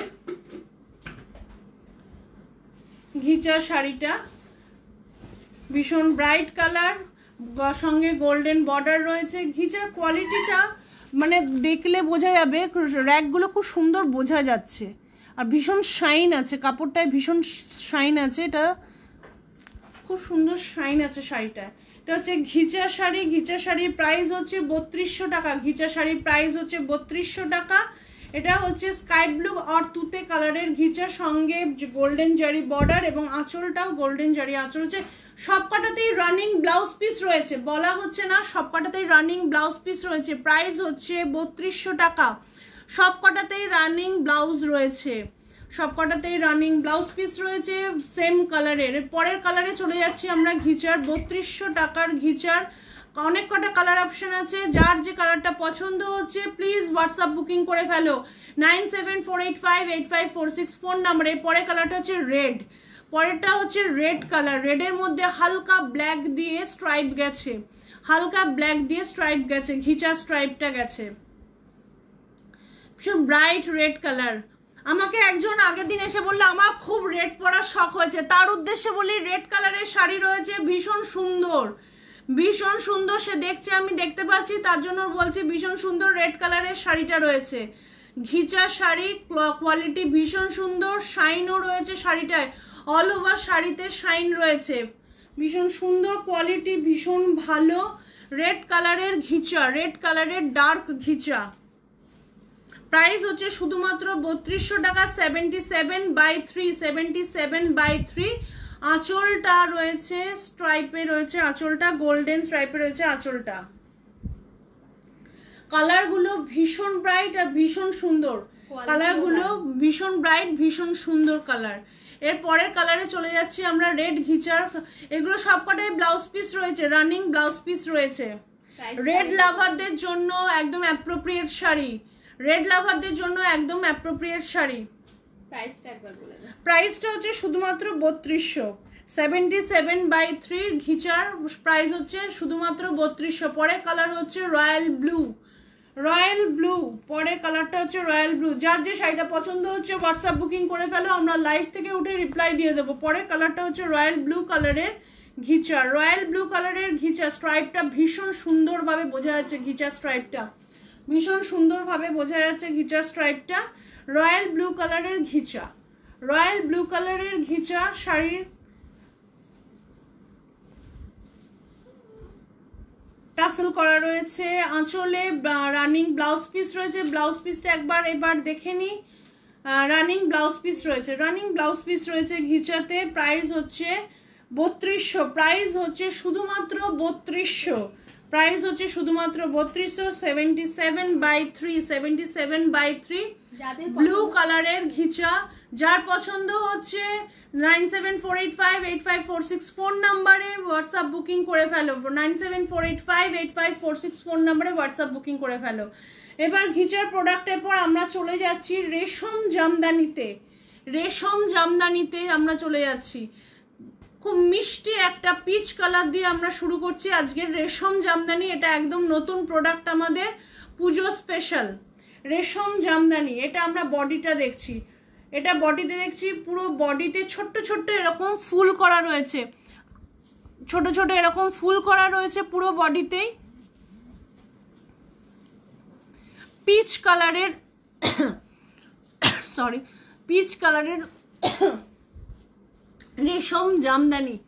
ঘিচা শাড়িটা। ভীষণ ব্রাইট কালার, সঙ্গে গোল্ডেন বর্ডার রয়েছে। ঘিচার কোয়ালিটিটা মানে দেখলে বোঝা যাবে, র্যাকগুলো খুব সুন্দর বোঝা যাচ্ছে আর ভীষণ শাইন আছে, কাপড়টায় ভীষণ শাইন আছে, এটা খুব সুন্দর শাইন আছে শাড়িটায়। এটা হচ্ছে ঘিচা শাড়ি। ঘিচা শাড়ির প্রাইস হচ্ছে 3200 টাকা। ঘিচা শাড়ির প্রাইস হচ্ছে 3200 টাকা। এটা হচ্ছে স্কাই ব্লু আর তুতে কালারের ঘিচা, সঙ্গে গোল্ডেন জারি বর্ডার এবং আঁচলটাও গোল্ডেন জারি আঁচল হচ্ছে। সবকটাতেই রানিং ব্লাউজ পিস রয়েছে, বলা হচ্ছে না, সবকটাতেই রানিং ব্লাউজ পিস রয়েছে। প্রাইস হচ্ছে 3200 টাকা। সবকটাতেই রানিং ব্লাউজ রয়েছে, সবকটাতেই রানিং ব্লাউজ পিস রয়েছে সেম কালারের। পরের কালারে চলে যাচ্ছি আমরা ঘিচার। 3200 টাকার ঘিচার অনেক কটা কালার অপশন আছে। যার যে কালারটা পছন্দ হচ্ছে প্লিজ হোয়াটসঅ্যাপ বুকিং করে ফেলো, 9748585464 ফোন নাম্বারে। পরের কালারটা হচ্ছে রেড, পরেরটা হচ্ছে রেড কালার। রেডের মধ্যে হালকা ব্ল্যাক দিয়ে স্ট্রাইপ গেছে, হালকা ব্ল্যাক দিয়ে স্ট্রাইপ গেছে, ঘিচা স্ট্রাইপটা গেছে, ভীষণ ব্রাইট রেড কালার। আমাকে একজন আগের দিন এসে বললো আমার খুব রেড পরার শখ হয়েছে, তার উদ্দেশ্যে বলি রেড কালারের শাড়ি রয়েছে, ভীষণ সুন্দর, ভীষণ সুন্দর। সে দেখছে, আমি দেখতে পাচ্ছি, তার জন্য বলছি ভীষণ সুন্দর রেড কালারের শাড়িটা রয়েছে। ঘিচা শাড়ি, কোয়ালিটি ভীষণ সুন্দর, শাইনও রয়েছে শাড়িটায়, অল ওভার শাড়িতে শাইন রয়েছে, ভীষণ সুন্দর কোয়ালিটি, ভীষণ ভালো। রেড কালারের ঘিচা, রেড কালারের ডার্ক ঘিচা। প্রাইস হচ্ছে শুধুমাত্র 3200 টাকা, 77/3, 77/3। আঁচলটা রয়েছে স্ট্রাইপে রয়েছে, আঁচলটা গোল্ডেন স্ট্রাইপে রয়েছে আঁচলটা। কালারগুলো ভীষণ ব্রাইট আর ভীষণ সুন্দর, কালারগুলো ভীষণ ব্রাইট, ভীষণ সুন্দর কালার। এর পরের কালারে চলে যাচ্ছি আমরা, রেড ঘিচার। এগুলো সবকটাই ব্লাউজ পিস রয়েছে, রানিং ব্লাউজ পিস রয়েছে। রেড লাভারদের জন্য একদম অ্যাপ্রোপ্রিয়েট শাড়ি, রেড লাভারদের জন্য একদম অ্যাপ্রোপ্রিয়েট শাড়ি। প্রাইসটা হচ্ছে শুধুমাত্র 3200, 77/3 ঘিচার প্রাইস হচ্ছে শুধুমাত্র 3200। পরের কালার হচ্ছে রয়্যাল ব্লু, রয়্যাল ব্লু। পরের কালারটা হচ্ছে রয়্যাল ব্লু। যার যে শাড়িটা পছন্দ হচ্ছে হোয়াটসঅ্যাপ বুকিং করে ফেলো, আমরা লাইভ থেকে উঠে রিপ্লাই দিয়ে দেবো। পরের কালারটা হচ্ছে রয়্যাল ব্লু কালারের ঘিচা, রয়্যাল ব্লু কালারের ঘিচা। স্ট্রাইপটা ভীষণ সুন্দরভাবে বোঝা যাচ্ছে, ঘিচা স্ট্রাইপটা ভীষণ সুন্দরভাবে বোঝা যাচ্ছে, ঘিচা স্ট্রাইপটা। রয়্যাল ব্লু কালারের ঘিচা, রয়্যাল ব্লু কালারের ঘিচা শাড়ির টাসেল করা রয়েছে, আঁচলে রানিং ব্লাউজ পিস রয়েছে। ব্লাউজ পিসটা এবার দেখে নি, রানিং ব্লাউজ পিস রয়েছে, রানিং ব্লাউজ পিস রয়েছে ঘিচাতে। প্রাইস হচ্ছে 3200, প্রাইস হচ্ছে শুধুমাত্র 3200, প্রাইস হচ্ছে শুধুমাত্র 3277/3, 77/3। ব্লু কালারের ঘিচা, যার পছন্দ হচ্ছে 9748585446 ফোন নাম্বারে হোয়াটসঅ্যাপ বুকিং করে ফেলো, 9748585446 ফোন নাম্বারে হোয়াটসঅ্যাপ বুকিং করে ফেলো। এবার ঘিচার প্রোডাক্টের পর আমরা চলে যাচ্ছি রেশম জামদানিতে। রেশম জামদানিতে আমরা চলে যাচ্ছি, খুব মিষ্টি একটা পিচ কালার দিয়ে আমরা শুরু করছি আজকের রেশম জামদানি। এটা একদম নতুন প্রোডাক্ট আমাদের, পুজো স্পেশাল রেশম জামদানি। এটা আমরা বডিটা দেখছি, এটা বডিতে দেখছি পুরো বডিতে ছোট্ট ছোট্ট এরকম ফুল করা রয়েছে, ছোট ছোট এরকম ফুল করা রয়েছে পুরো বডিতেই। পিচ কালারের সরি পিচ কালারের রেশম জামদানি।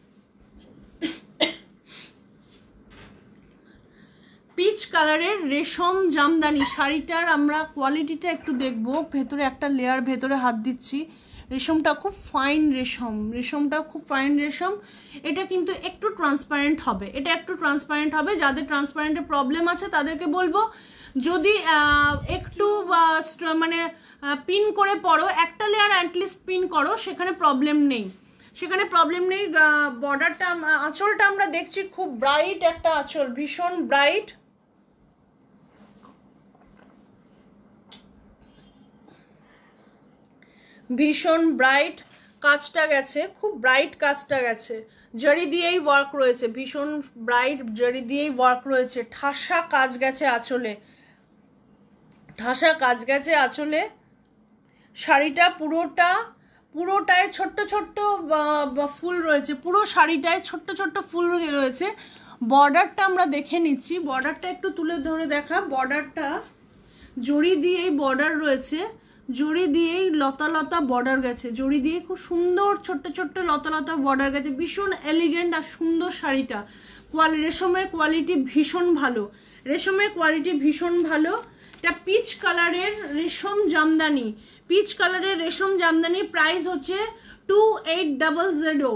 পিচ কালারের রেশম জামদানি শাড়িটার আমরা কোয়ালিটিটা একটু দেখবো। ভেতরে একটা লেয়ার ভেতরে হাত দিচ্ছি, রেশমটা খুব ফাইন রেশম, রেশমটা খুব ফাইন রেশম। এটা কিন্তু একটু ট্রান্সপারেন্ট হবে, এটা একটু ট্রান্সপারেন্ট হবে। যাদের ট্রান্সপারেন্টের প্রবলেম আছে তাদেরকে বলবো যদি একটু মানে পিন করে পরো, একটা লেয়ার অ্যাটলিস্ট পিন করো, সেখানে প্রবলেম নেই, সেখানে প্রবলেম নেই। বর্ডারটা আঁচলটা আমরা দেখছি খুব ব্রাইট একটা আঁচল, ভীষণ ব্রাইট, ভীষণ ব্রাইট কাজটা গেছে, খুব ব্রাইট কাজটা গেছে, জরি দিয়েই ওয়ার্ক রয়েছে, ভীষণ ব্রাইট জরি দিয়েই ওয়ার্ক রয়েছে। ঠাসা কাজ গেছে আঁচলে, ঠাসা কাজ গেছে আঁচলে। শাড়িটা পুরোটায় ছোট্ট ছোট্ট ফুল রয়েছে, পুরো শাড়িটায় ছোট্ট ছোট্ট ফুল রয়েছে। বর্ডারটা আমরা দেখে নিচ্ছি, বর্ডারটা একটু তুলে ধরে দেখা। বর্ডারটা জরি দিয়েই বর্ডার রয়েছে, জরি দিয়েই লতা লতা বর্ডার গেছে, জরি দিয়ে খুব সুন্দর ছোট্ট ছোট্ট লতা লতা বর্ডার গেছে, ভীষণ এলিগেন্ট আর সুন্দর শাড়িটা। রেশমের কোয়ালিটি ভীষণ ভালো, রেশমের কোয়ালিটি ভীষণ ভালো। এটা পিচ কালারের রেশম জামদানি, পিচ কালারের রেশম জামদানি। প্রাইস হচ্ছে 2800,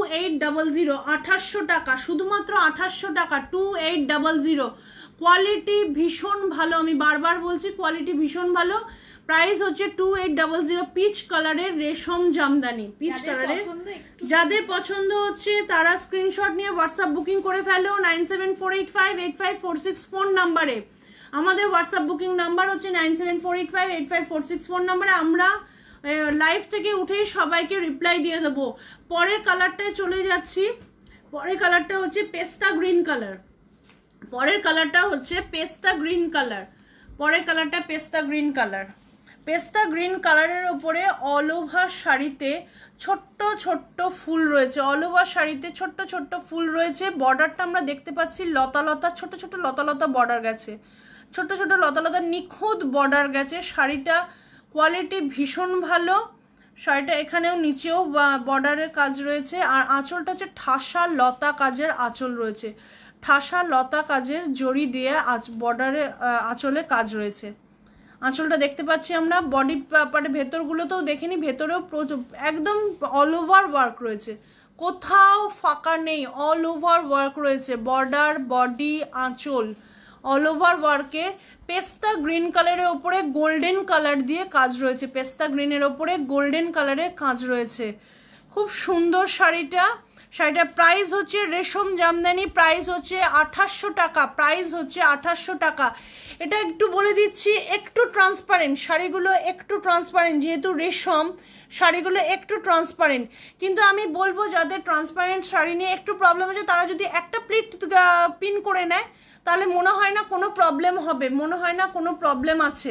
2800 টাকা, শুধুমাত্র 2800 টাকা, 2800। কোয়ালিটি ভীষণ ভালো, আমি বারবার বলছি কোয়ালিটি ভীষণ ভালো। প্রাইস হচ্ছে 2800, পিচ কালারের রেশম জামদানি, পিচ কালারের। যাদের পছন্দ হচ্ছে তারা স্ক্রিনশট নিয়ে হোয়াটসঅ্যাপ বুকিং করে ফেলো 9748585446 ফোন নাম্বারে। আমাদের হোয়াটসঅ্যাপ বুকিং নাম্বার হচ্ছে 9748585446 ফোন নাম্বারে। আমরা লাইভ থেকে উঠেই সবাইকে রিপ্লাই দিয়ে দেবো। পরের কালারটায় চলে যাচ্ছি, পরের কালারটা হচ্ছে পেস্তা গ্রিন কালার, পরের কালারটা হচ্ছে পেস্তা গ্রিন কালার, পরের কালারটা পেস্তা গ্রিন কালার। পেস্তা গ্রিন কালারের ওপরে অল ওভার শাড়িতে ছোট্ট ছোট্ট ফুল রয়েছে, অল ওভার শাড়িতে ছোট্ট ছোট্ট ফুল রয়েছে। বর্ডারটা আমরা দেখতে পাচ্ছি লতা লতা, ছোট ছোট লতা লতা বর্ডার গেছে, ছোট ছোট লতা লতা নিখুঁত বর্ডার গেছে। শাড়িটা কোয়ালিটি ভীষণ ভালো, শাড়িটা এখানেও নিচেও বর্ডারের কাজ রয়েছে। আর আঁচলটা হচ্ছে ঠাসা লতা কাজের আঁচল রয়েছে, ঠাসা লতা কাজের জড়ি দিয়ে বর্ডারে আঁচলে কাজ রয়েছে। আঁচলটা দেখতে পাচ্ছি আমরা, বডি পার্টের ভেতরগুলোতেও দেখিনি, ভেতরেও একদম অল ওভার ওয়ার্ক রয়েছে, কোথাও ফাঁকা নেই, অল ওভার ওয়ার্ক রয়েছে। বর্ডার, বডি, আঁচল অল ওভার ওয়ার্কে। পেস্তা গ্রিন কালারের ওপরে গোল্ডেন কালার দিয়ে কাজ রয়েছে, পেস্তা গ্রিনের ওপরে গোল্ডেন কালারের কাজ রয়েছে। খুব সুন্দর শাড়িটা, শাড়িটার প্রাইস হচ্ছে রেশম জামদানি, প্রাইস হচ্ছে 2800 টাকা, প্রাইস হচ্ছে 2800 টাকা। এটা একটু বলে দিচ্ছি, একটু ট্রান্সপারেন্ট শাড়িগুলো, একটু ট্রান্সপারেন্ট, যেহেতু রেশম শাড়িগুলো একটু ট্রান্সপারেন্ট। কিন্তু আমি বলবো যাদের ট্রান্সপারেন্ট শাড়ি নিয়ে একটু প্রবলেম আছে তারা যদি একটা প্লিট পিন করে নেয় তাহলে মনে হয় না কোনো প্রবলেম হবে, মনে হয় না কোনো প্রবলেম আছে,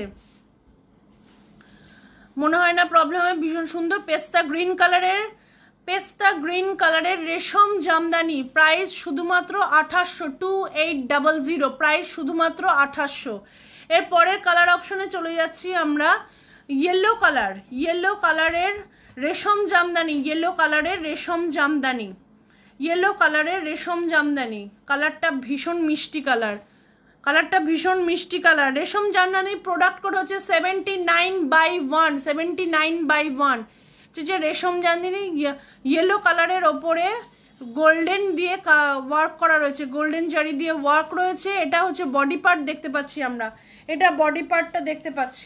মনে হয় না প্রবলেম হবে। ভীষণ সুন্দর পেস্তা গ্রিন কালারের, পেস্তা গ্রিন কালারের রেশম জামদানি। প্রাইস শুধুমাত্র 2800, 2800, প্রাইস শুধুমাত্র 2800। এর পরের কালার অপশনে চলে যাচ্ছি আমরা, ইয়েলো কালার, ইয়েলো কালারের রেশম জামদানি, ইয়েলো কালারের রেশম জামদানি, ইয়েলো কালারের রেশম জামদানি। কালারটা ভীষণ মিষ্টি কালার, কালারটা ভীষণ মিষ্টি কালার। রেশম জামদানি প্রোডাক্ট কোড হচ্ছে 79/1, 79/1। যে রেশম জামদানি ইয়েলো কালারের ওপরে গোল্ডেন দিয়ে ওয়ার্ক করা রয়েছে, গোল্ডেন জারি দিয়ে ওয়ার্ক রয়েছে। এটা হচ্ছে বডি পার্ট দেখতে পাচ্ছি আমরা, এটা বডি পার্টটা দেখতে পাচ্ছি।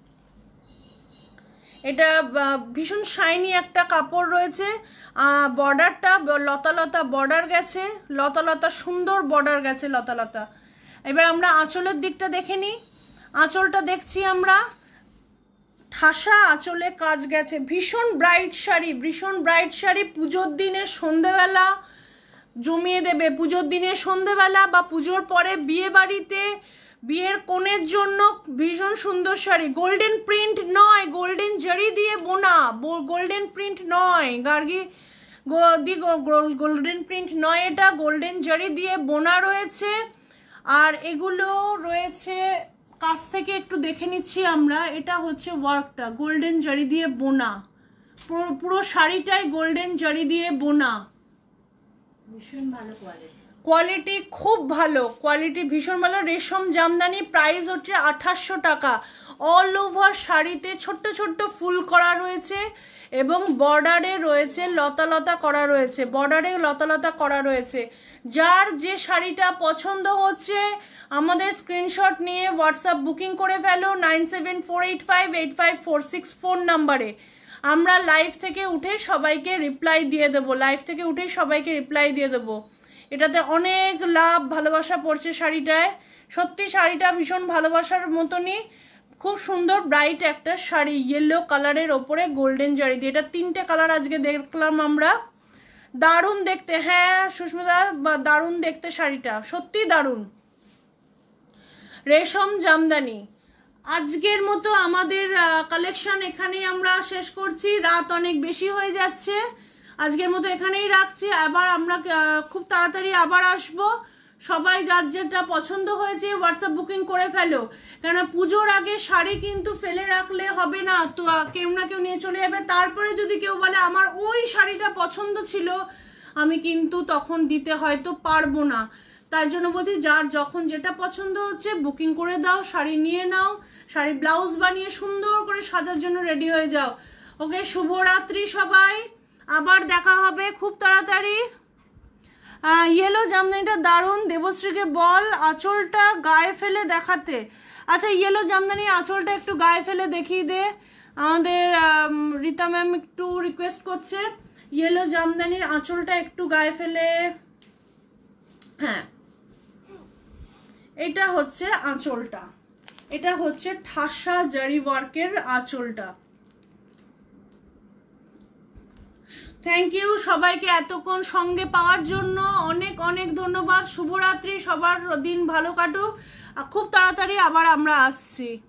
এটা ভীষণ শাইনি একটা কাপড় রয়েছে। বর্ডারটা লতা লতা বর্ডার গেছে, লতা লতা সুন্দর বর্ডার গেছে, লতা লতা। এবার আমরা আঁচলের দিকটা দেখে নিই। আঁচলটা দেখছি আমরা, ঠাসা আঁচলে কাজ গেছে। ভীষণ ব্রাইট শাড়ি, ভীষণ ব্রাইট শাড়ি। পুজোর দিনে সন্ধেবেলা জমিয়ে দেবে, পুজোর দিনে সন্ধেবেলা বা পুজোর পরে বিয়ে বাড়িতে বিয়ের কোণের জন্য ভীষণ সুন্দর শাড়ি। গোল্ডেন প্রিন্ট নয়, গোল্ডেন জারি দিয়ে বোনা, গোল্ডেন প্রিন্ট নয় গার্গি, গোল্ডেন প্রিন্ট নয়, এটা গোল্ডেন জারি দিয়ে বোনা রয়েছে। আর এগুলো রয়েছে কাছ থেকে একটু দেখে নিচ্ছি আমরা। এটা হচ্ছে ওয়ার্কটা গোল্ডেন জারি দিয়ে বোনা, পুরো শাড়িটাই গোল্ডেন জারি দিয়ে বোনা। ভীষণ ভালো কোয়ালিটি খুব ভালো, কোয়ালিটি ভীষণ ভালো। রেশম জামদানি, প্রাইস হচ্ছে 2800 টাকা। অল ওভার শাড়িতে ছোট্ট ছোট্ট ফুল করা রয়েছে এবং বর্ডারে রয়েছে লতা লতা করা রয়েছে, বর্ডারে লতা লতা করা রয়েছে। যার যে শাড়িটা পছন্দ হচ্ছে আমাদের স্ক্রিনশট নিয়ে হোয়াটসঅ্যাপ বুকিং করে ফেলো 9748585464 নাম্বারে। আমরা লাইভ থেকে উঠে সবাইকে রিপ্লাই দিয়ে দেবো, লাইভ থেকে উঠে সবাইকে রিপ্লাই দিয়ে দেবো। এটাতে অনেক লাভ ভালোবাসা পড়ছে শাড়িটায়, সত্যি শাড়িটা ভীষণ ভালোবাসার মতনই। খুব সুন্দর ব্রাইট একটা শাড়ি, ইয়েলো কালারের ওপরে গোল্ডেন জারি দিয়ে। এটা 3টে কালার আজকে দেখলাম আমরা, দারুণ দেখতে। হ্যাঁ সুস্মিতা, দারুণ দেখতে শাড়িটা, সত্যি দারুণ। রেশম জামদানি। আজকের মতো আমাদের কালেকশন এখানেই আমরা শেষ করছি, রাত অনেক বেশি হয়ে যাচ্ছে। আজকের মতো এখানেই রাখছি, আবার আমরা খুব তাড়াতাড়ি আবার আসবো। সবাই যার যেটা পছন্দ হয়েছে হোয়াটসঅ্যাপ বুকিং করে ফেলো, কেননা পুজোর আগে শাড়ি কিন্তু ফেলে রাখলে হবে না, তো কেউ না কেউ নিয়ে চলে যাবে। তারপরে যদি কেউ বলে আমার ওই শাড়িটা পছন্দ ছিল, আমি কিন্তু তখন দিতে হয়তো পারবো না। তার জন্য বলছি যার যখন যেটা পছন্দ হচ্ছে বুকিং করে দাও, শাড়ি নিয়ে নাও, শাড়ি ব্লাউজ বানিয়ে সুন্দর করে সাজার জন্য রেডি হয়ে যাও। ওকে, শুভরাত্রি সবাই, আবার দেখা হবে খুব তাড়াতাড়ি। ইয়েলো জামদানিটা দারুণ। দেবশ্রীকে বল আঁচলটা গায়ে ফেলে দেখাতে। আচ্ছা, ইয়েলো জামদানির আঁচলটা একটু গায়ে ফেলে দেখিয়ে দে। আমাদের রীতা ম্যাম একটু রিকোয়েস্ট করছে ইয়েলো জামদানির আঁচলটা একটু গায়ে ফেলে। হ্যাঁ, এটা হচ্ছে আঁচলটা, এটা হচ্ছে ঠাসা জারি ওয়ার্কের আঁচলটা। থ্যাংক ইউ সবাইকে এতক্ষণ সঙ্গে পাওয়ার জন্য, অনেক অনেক ধন্যবাদ। শুভরাত্রি, সবার দিন ভালো কাটুক। খুব তাড়াতাড়ি আবার আমরা আসছি।